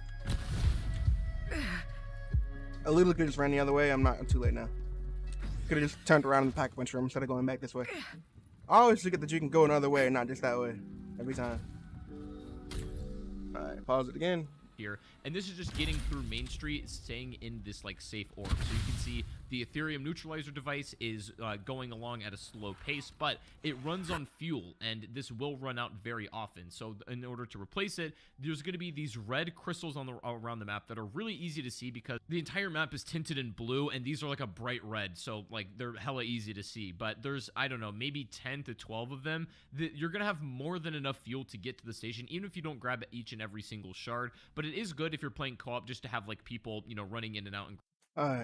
A little could just ran the other way. I'm not. I'm too late now. Could have just turned around in the pack-a-punch room instead of going back this way. I always forget that you can go another way and not just that way. Every time. Alright, pause it again. Here, and this is just getting through Main Street, staying in this like safe orb. So you can see the Ethereum neutralizer device is uh, going along at a slow pace, but it runs on fuel, and this will run out very often. So in order to replace it, there's going to be these red crystals on the around the map that are really easy to see because the entire map is tinted in blue, and these are like a bright red, so like they're hella easy to see. But there's, I don't know, maybe ten to twelve of them. The, you're going to have more than enough fuel to get to the station, even if you don't grab each and every single shard. But it is good if you're playing co-op just to have like people, you know, running in and out and Alright.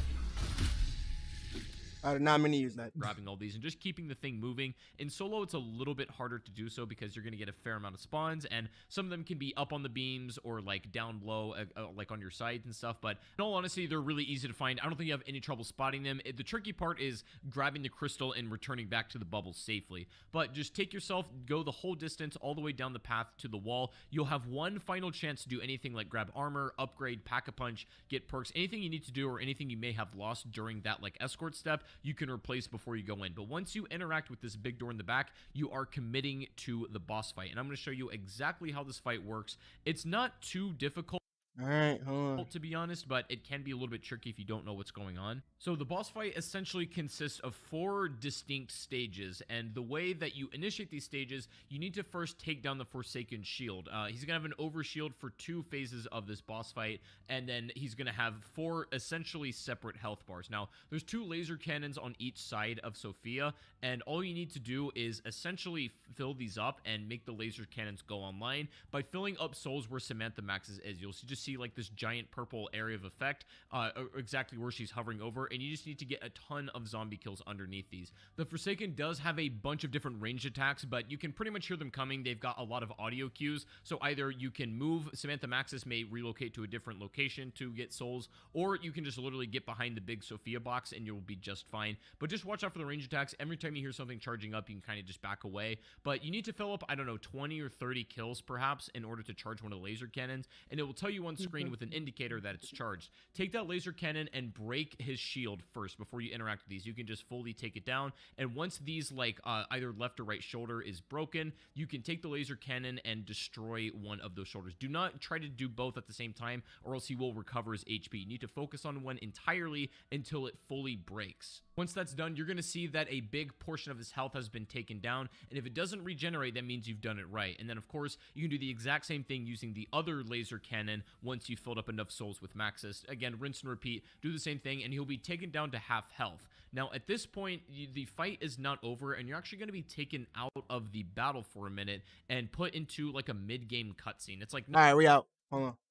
I did not mean to use that. Grabbing all these and just keeping the thing moving. In solo, it's a little bit harder to do so because you're going to get a fair amount of spawns, and some of them can be up on the beams or like down low, uh, uh, like on your sides and stuff. But in all honesty, they're really easy to find. I don't think you have any trouble spotting them. It, the tricky part is grabbing the crystal and returning back to the bubble safely. But just take yourself, go the whole distance all the way down the path to the wall. You'll have one final chance to do anything like grab armor, upgrade, pack-a-punch, get perks, anything you need to do or anything you may have lost during that like escort step, you can replace before you go in. But once you interact with this big door in the back, you are committing to the boss fight. And I'm going to show you exactly how this fight works. It's not too difficult. All right, hold on. To be honest, but it can be a little bit tricky if you don't know what's going on. So the boss fight essentially consists of four distinct stages, and the way that you initiate these stages, you need to first take down the Forsaken shield. Uh, he's gonna have an overshield for two phases of this boss fight, and then he's gonna have four essentially separate health bars. Now, there's two laser cannons on each side of Sophia, and all you need to do is essentially fill these up and make the laser cannons go online by filling up souls where Samantha maxes is. You'll just see like this giant purple area of effect, uh, exactly where she's hovering over, and you just need to get a ton of zombie kills underneath these. The Forsaken does have a bunch of different ranged attacks, but you can pretty much hear them coming. They've got a lot of audio cues, so either you can move, Samantha Maxis may relocate to a different location to get souls, or you can just literally get behind the big Sophia box and you'll be just fine. But just watch out for the range attacks. Every time you hear something charging up, you can kind of just back away, but you need to fill up, I don't know, twenty or thirty kills perhaps in order to charge one of the laser cannons, and it will tell you on screen with an indicator that it's charged. Take that laser cannon and break his shield first before you interact with these. You can just fully take it down, and once these like uh, either left or right shoulder is broken, you can take the laser cannon and destroy one of those shoulders. Do not try to do both at the same time, or else he will recover his H P. You need to focus on one entirely until it fully breaks. Once that's done, you're going to see that a big portion of his health has been taken down, and if it doesn't regenerate, that means you've done it right. And then of course you can do the exact same thing using the other laser cannon once you filled up enough souls with Maxis. Again, rinse and repeat, do the same thing, and he'll be taken down to half health. Now at this point, the fight is not over, and you're actually going to be taken out of the battle for a minute and put into like a mid-game cutscene. It's like, all right, we out. Hold on.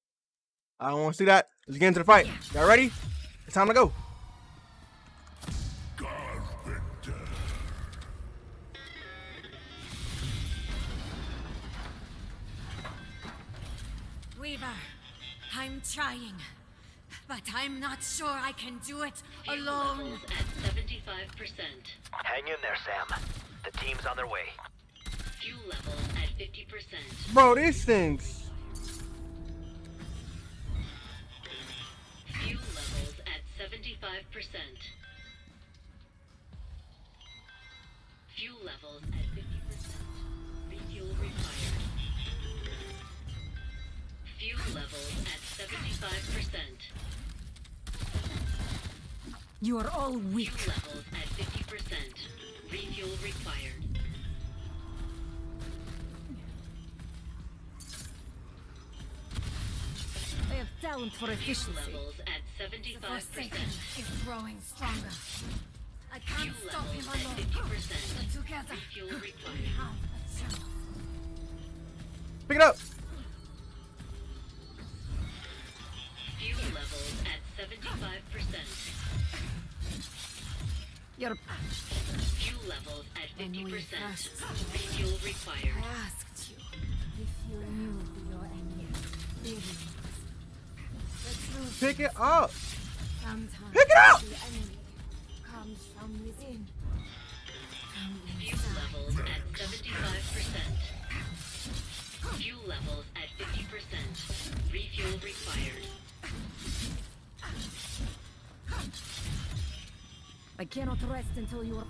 I don't want to see that. Let's get into the fight. Y'all ready? It's time to go. Weaver, I'm trying, but I'm not sure I can do it Fuel alone. levels at seventy-five percent. Hang in there, Sam. The team's on their way. Fuel levels at fifty percent. Bro, these things. Fuel levels at seventy-five percent. Fuel levels at fifty percent. Refuel required. Fuel levels at seventy-five percent. You are all weak. Fuel levels at fifty percent. Refuel required. I have talent for efficiency. Levels at seventy-five Forsaken percent. is growing stronger. I can't Fuel stop him levels at alone. fifty percent. But together, Refuel we required. have a chance. Pick it up. Fuel levels at seventy-five percent. Your Fuel levels at fifty percent. Refuel required. I asked you if you knew who your enemy really was. The truth Pick it up. sometimes Pick it up! the enemy comes from within. From Fuel inside. levels at seventy-five percent. Fuel levels at fifty percent. Refuel required. I cannot rest until you are.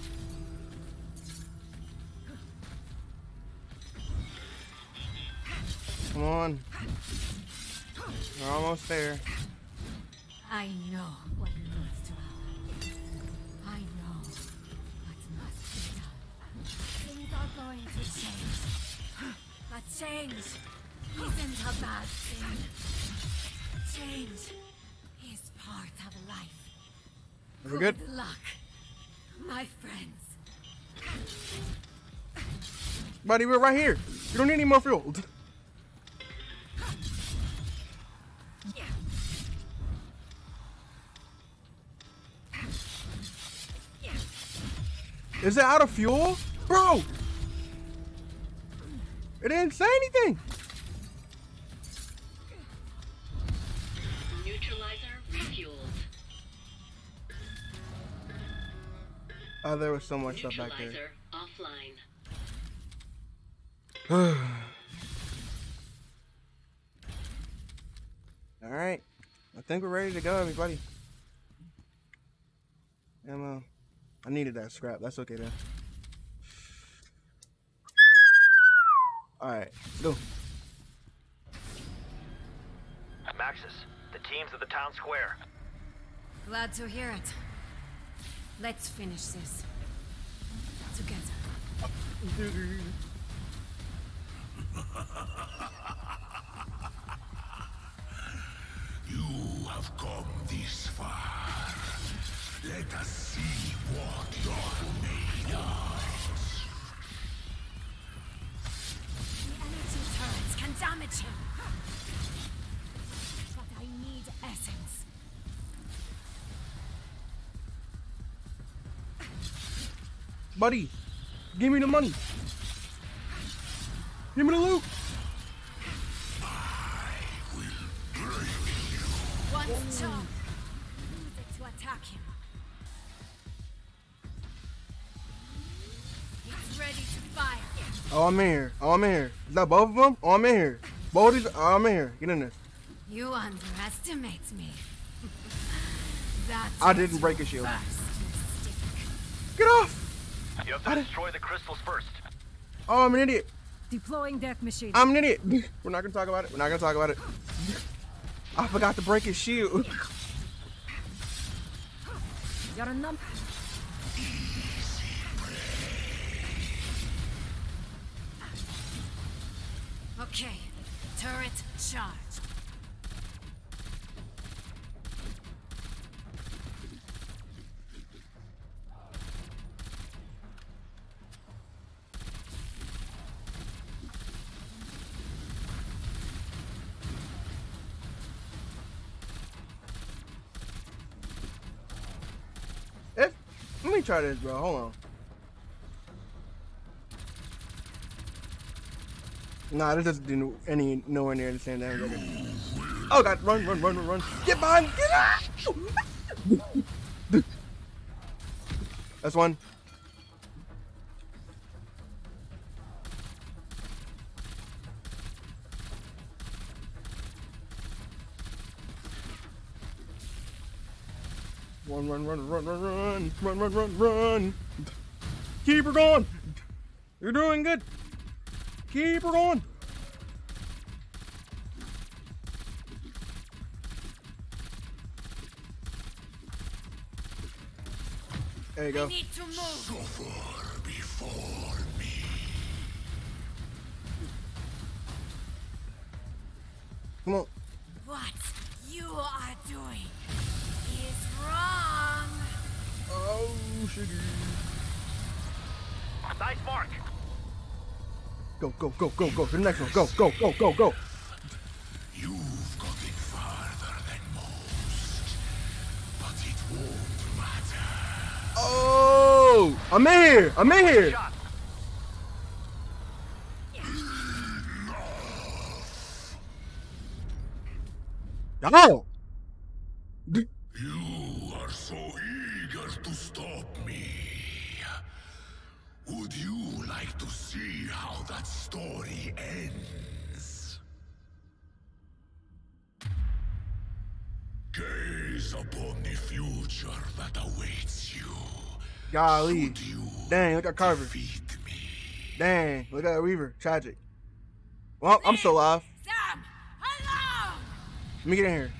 Come on. We're almost there. I know what needs to happen. I know what must be done. Things are going to change. But change isn't a bad thing. Change is part of life. We're good? luck, my friends. Buddy, we're right here. You don't need any more fuel. Is it out of fuel? Bro! It didn't say anything. Neutralizer refueled. Oh, there was so much stuff back there. Neutralizer offline. All right, I think we're ready to go, everybody. Ammo. I needed that scrap. That's okay then. All right, go. Maxis, the team's at the town square. Glad to hear it. Let's finish this. Together. You have come this far. Let us see what you're made of. The energy turrets can damage him. But I need essence. Buddy, give me the money. Give me the loot. Once charmed, use it to attack him. It's ready to fire. Oh, I'm in here. Oh, I'm in here. Is that both of them? Oh, I'm in here. Both of these. Oh, I'm in here. Get in there. You underestimate me. That's I didn't break a shield. first. Get off. You have to destroy the crystals first. Oh, I'm an idiot. Deploying death machine. I'm an idiot. We're not gonna talk about it. We're not gonna talk about it. I forgot to break his shield. You're a num. Okay, turret charged. If, let me try this, bro. Hold on. Nah, this doesn't do any nowhere near the same damage. Okay. Oh god, run, run, run, run, run. Get behind, get out! That's one. Run, run, run, run, run, run, run, run, run, run. Keep her going. You're doing good. Keep her going. There you go. I need to move. Suffer before me. Come on. What you are doing is wrong. Oh, sugar. Nice mark. Go, go, go, go, go. To the next one. Go, go, go, go, go. You've gotten farther than most, but it won't matter. Oh, I'm in here. I'm in here. Oh. You are so eager to stop me. Would you like to see how that story ends? Gaze upon the future that awaits you. Golly. Dang, look at Carver. Dang, look at Weaver. Tragic. Well, I'm still alive. Sam, alone. Let me get in here.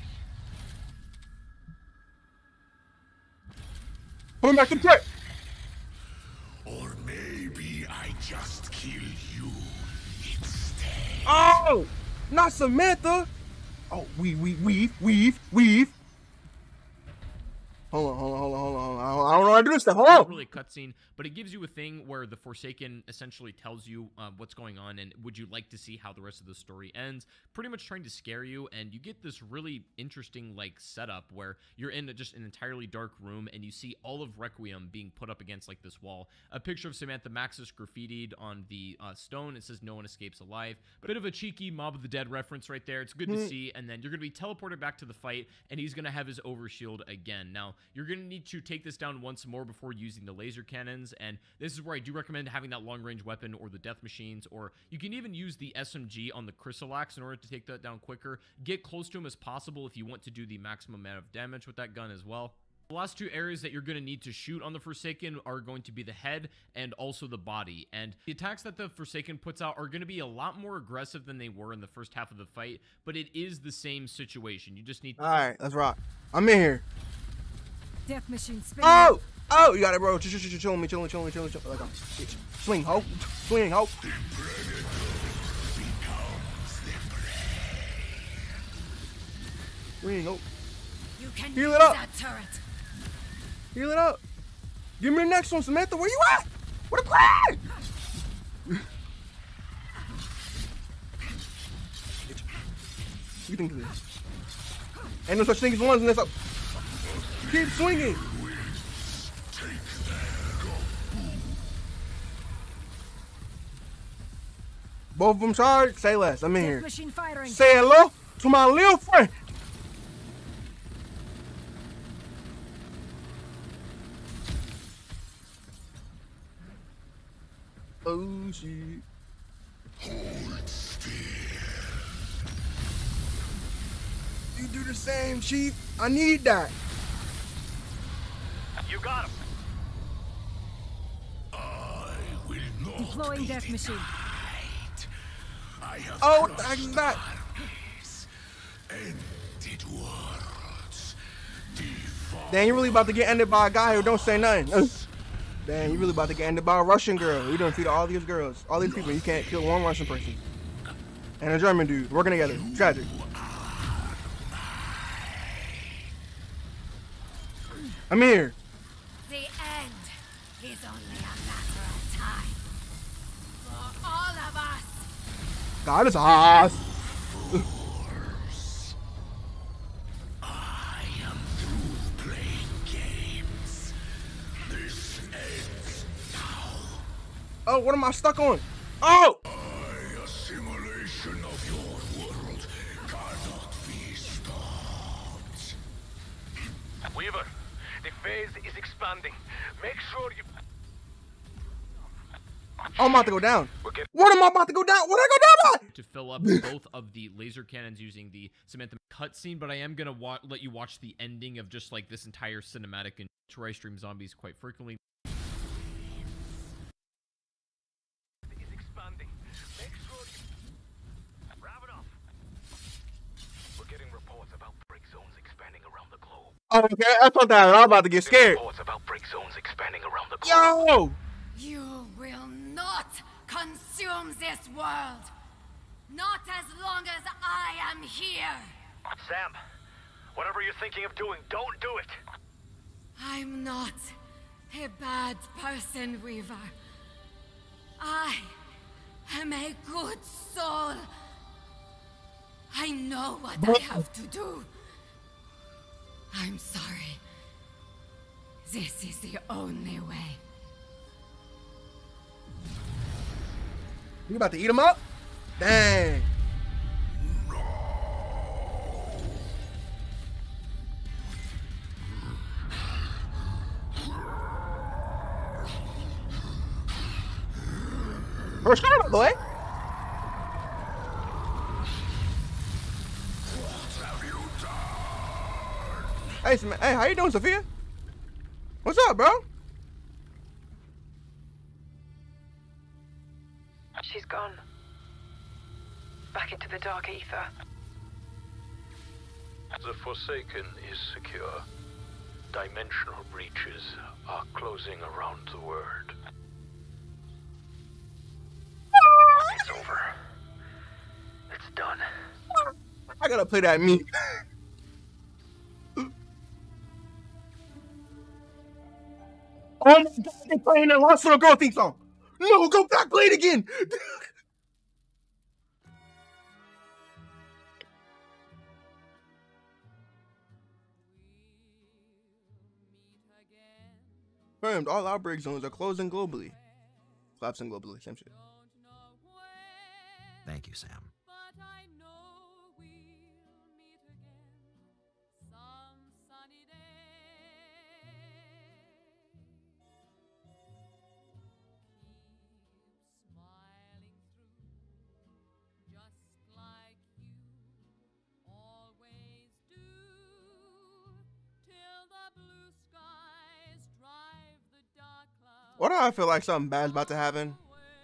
Put him back to the pit. Or maybe I just kill you instead. Oh, not Samantha. Oh, weave, weave, weave, weave, weave. Hold on, hold on, hold on, hold on, hold on. I don't know how to do this stuff. Hold on. Not really a cutscene, but it gives you a thing where the Forsaken essentially tells you uh, what's going on and would you like to see how the rest of the story ends. Pretty much trying to scare you, and you get this really interesting like setup where you're in a, just an entirely dark room and you see all of Requiem being put up against like this wall. A picture of Samantha Maxis graffitied on the uh, stone. It says no one escapes alive. A bit of a cheeky Mob of the Dead reference right there. It's good to see. And then you're going to be teleported back to the fight and he's going to have his overshield again. Now, you're going to need to take this down once more before using the laser cannons, and this is where I do recommend having that long-range weapon or the death machines, or you can even use the S M G on the Chrysalax in order to take that down quicker. Get close to him as possible if you want to do the maximum amount of damage with that gun as well. The last two areas that you're going to need to shoot on the Forsaken are going to be the head and also the body. And the attacks that the Forsaken puts out are going to be a lot more aggressive than they were in the first half of the fight, but it is the same situation. You just need to... All right, let's rock. I'm in here. Death machine spin. Oh! Oh, you got it, bro. Chill, chill, chill, chill me, chill me, chill me, chill me, chill me. Like a bitch. Swing, ho. Swing, ho. Swing, ho. You can Heal use it up. that turret. Heal it up. Give me the next one, Samantha. Where you at? What a plan? You think of this? Ain't no such thing as ones in this up. Keep swinging. Both of them charged. Say less. I'm in here. Machine firing. Say hello to my little friend. Oh shit. Hold still. You do the same, Chief. I need that. You got him. I will not Deploying death machine. I have Oh, what the heck is that? ended worlds. Dang, you really about to get ended by a guy who don't say nothing. Dang, you really about to get ended by a Russian girl. You done feed all these girls, all these people. You can't kill one Russian person. And a German dude working together. Tragic. I'm here. The end is only a matter of time. For all of us. God is ass. I am through playing games. This ends now. Oh, what am I stuck on? Oh! I, a simulation of your world, cannot be stopped. Weaver, the phase is expanding. Make sure you... Oh, I'm about to go down. What am I about to go down? What did I go down by? To fill up both of the laser cannons using the Samantha cutscene, but I am going to let you watch the ending of just like this entire cinematic and where I stream zombies quite frequently. is expanding. Make sure you... Wrap it up. We're getting reports about break zones expanding around the globe. Oh, okay, that's what that. I'm about to get scared. Reports about break zones expanding around the globe. Yo! You will not consume this world. Not as long as I am here. Sam, whatever you're thinking of doing, don't do it. I'm not a bad person, Weaver. I am a good soul. I know what I have to do. I'm sorry. This is the only way. You about to eat him up? Dang. First shot, boy. Hey, Sam- hey, how you doing, Sophia? What's up, bro? She's gone. Back into the dark ether. The Forsaken is secure. Dimensional breaches are closing around the world. It's over. It's done. I gotta play that meme. Oh my god, they're playing that Lost Little Girl theme song. No, go back, play it again. Confirmed, all outbreak zones are closing globally. Collapsing globally, same shit. Thank you, Sam. Why do I feel like something bad's about to happen?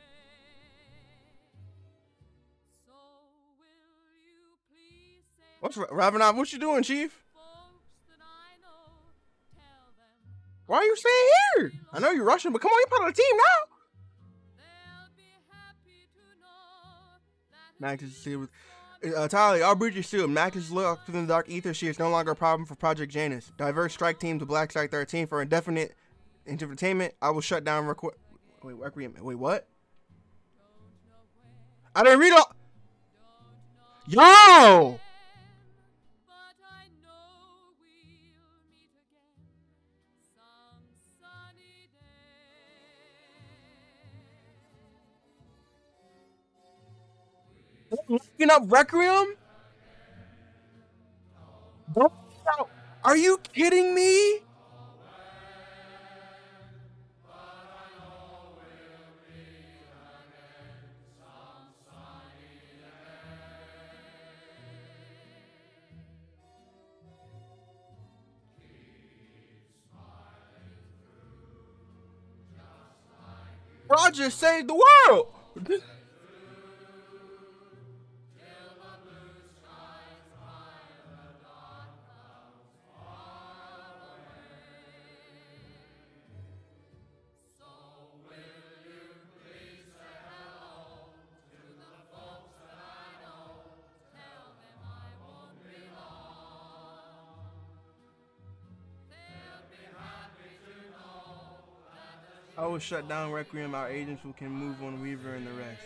What's Ravenov? What you doing, Chief? Why are you staying here? I know you're rushing, but come on, you're part of the team now. Max is sealed with uh, Tyler. Our bridge is sealed. Max is locked within the dark ether. She is no longer a problem for Project Janus. Diverse strike team to Black Site thirteen for indefinite entertainment. I will shut down record. Wait, Requiem. Wait, what? I didn't read all. Yo! Looking up Requiem? Are you kidding me? Roger saved the world. I will shut down Requiem. Our agents who can move on Weaver and the rest.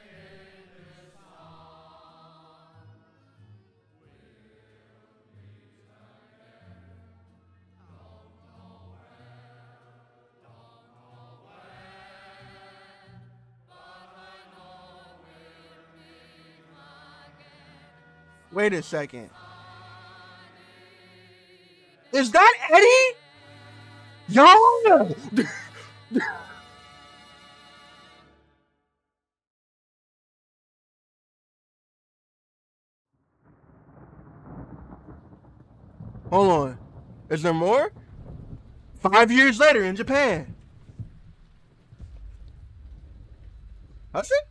Wait a second. Is that Eddie? Yo! Hold on. Is there more? Five years later in Japan. That's it?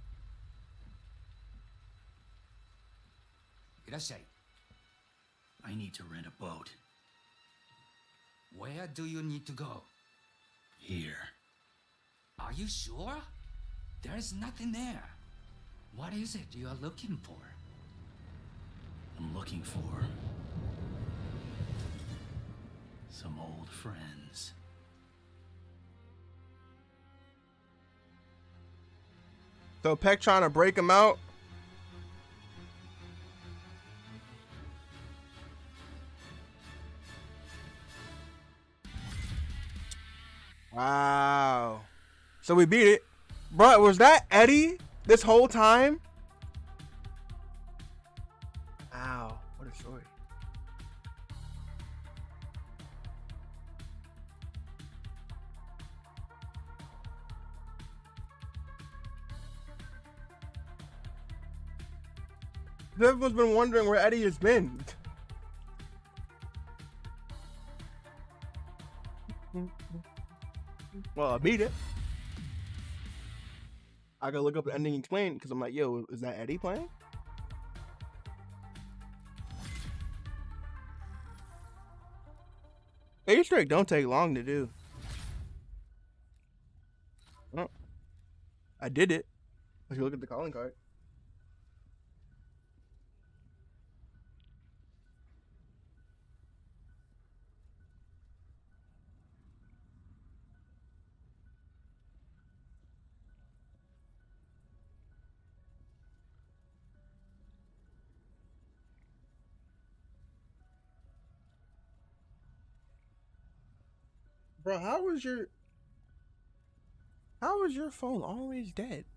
Irashai. I need to rent a boat. Where do you need to go? Here. Are you sure? There is nothing there. What is it you are looking for? I'm looking for some old friends. So Peck trying to break him out. Wow. So we beat it. Bro, was that Eddie this whole time? Wow. What a story. Everyone's been wondering where Eddie has been. Well, I beat it. I gotta look up the ending and explain because I'm like, yo, is that Eddie playing? Easter egg don't take long to do. Oh, I did it. If you look at the calling card. Bro, how was your how was your phone always dead?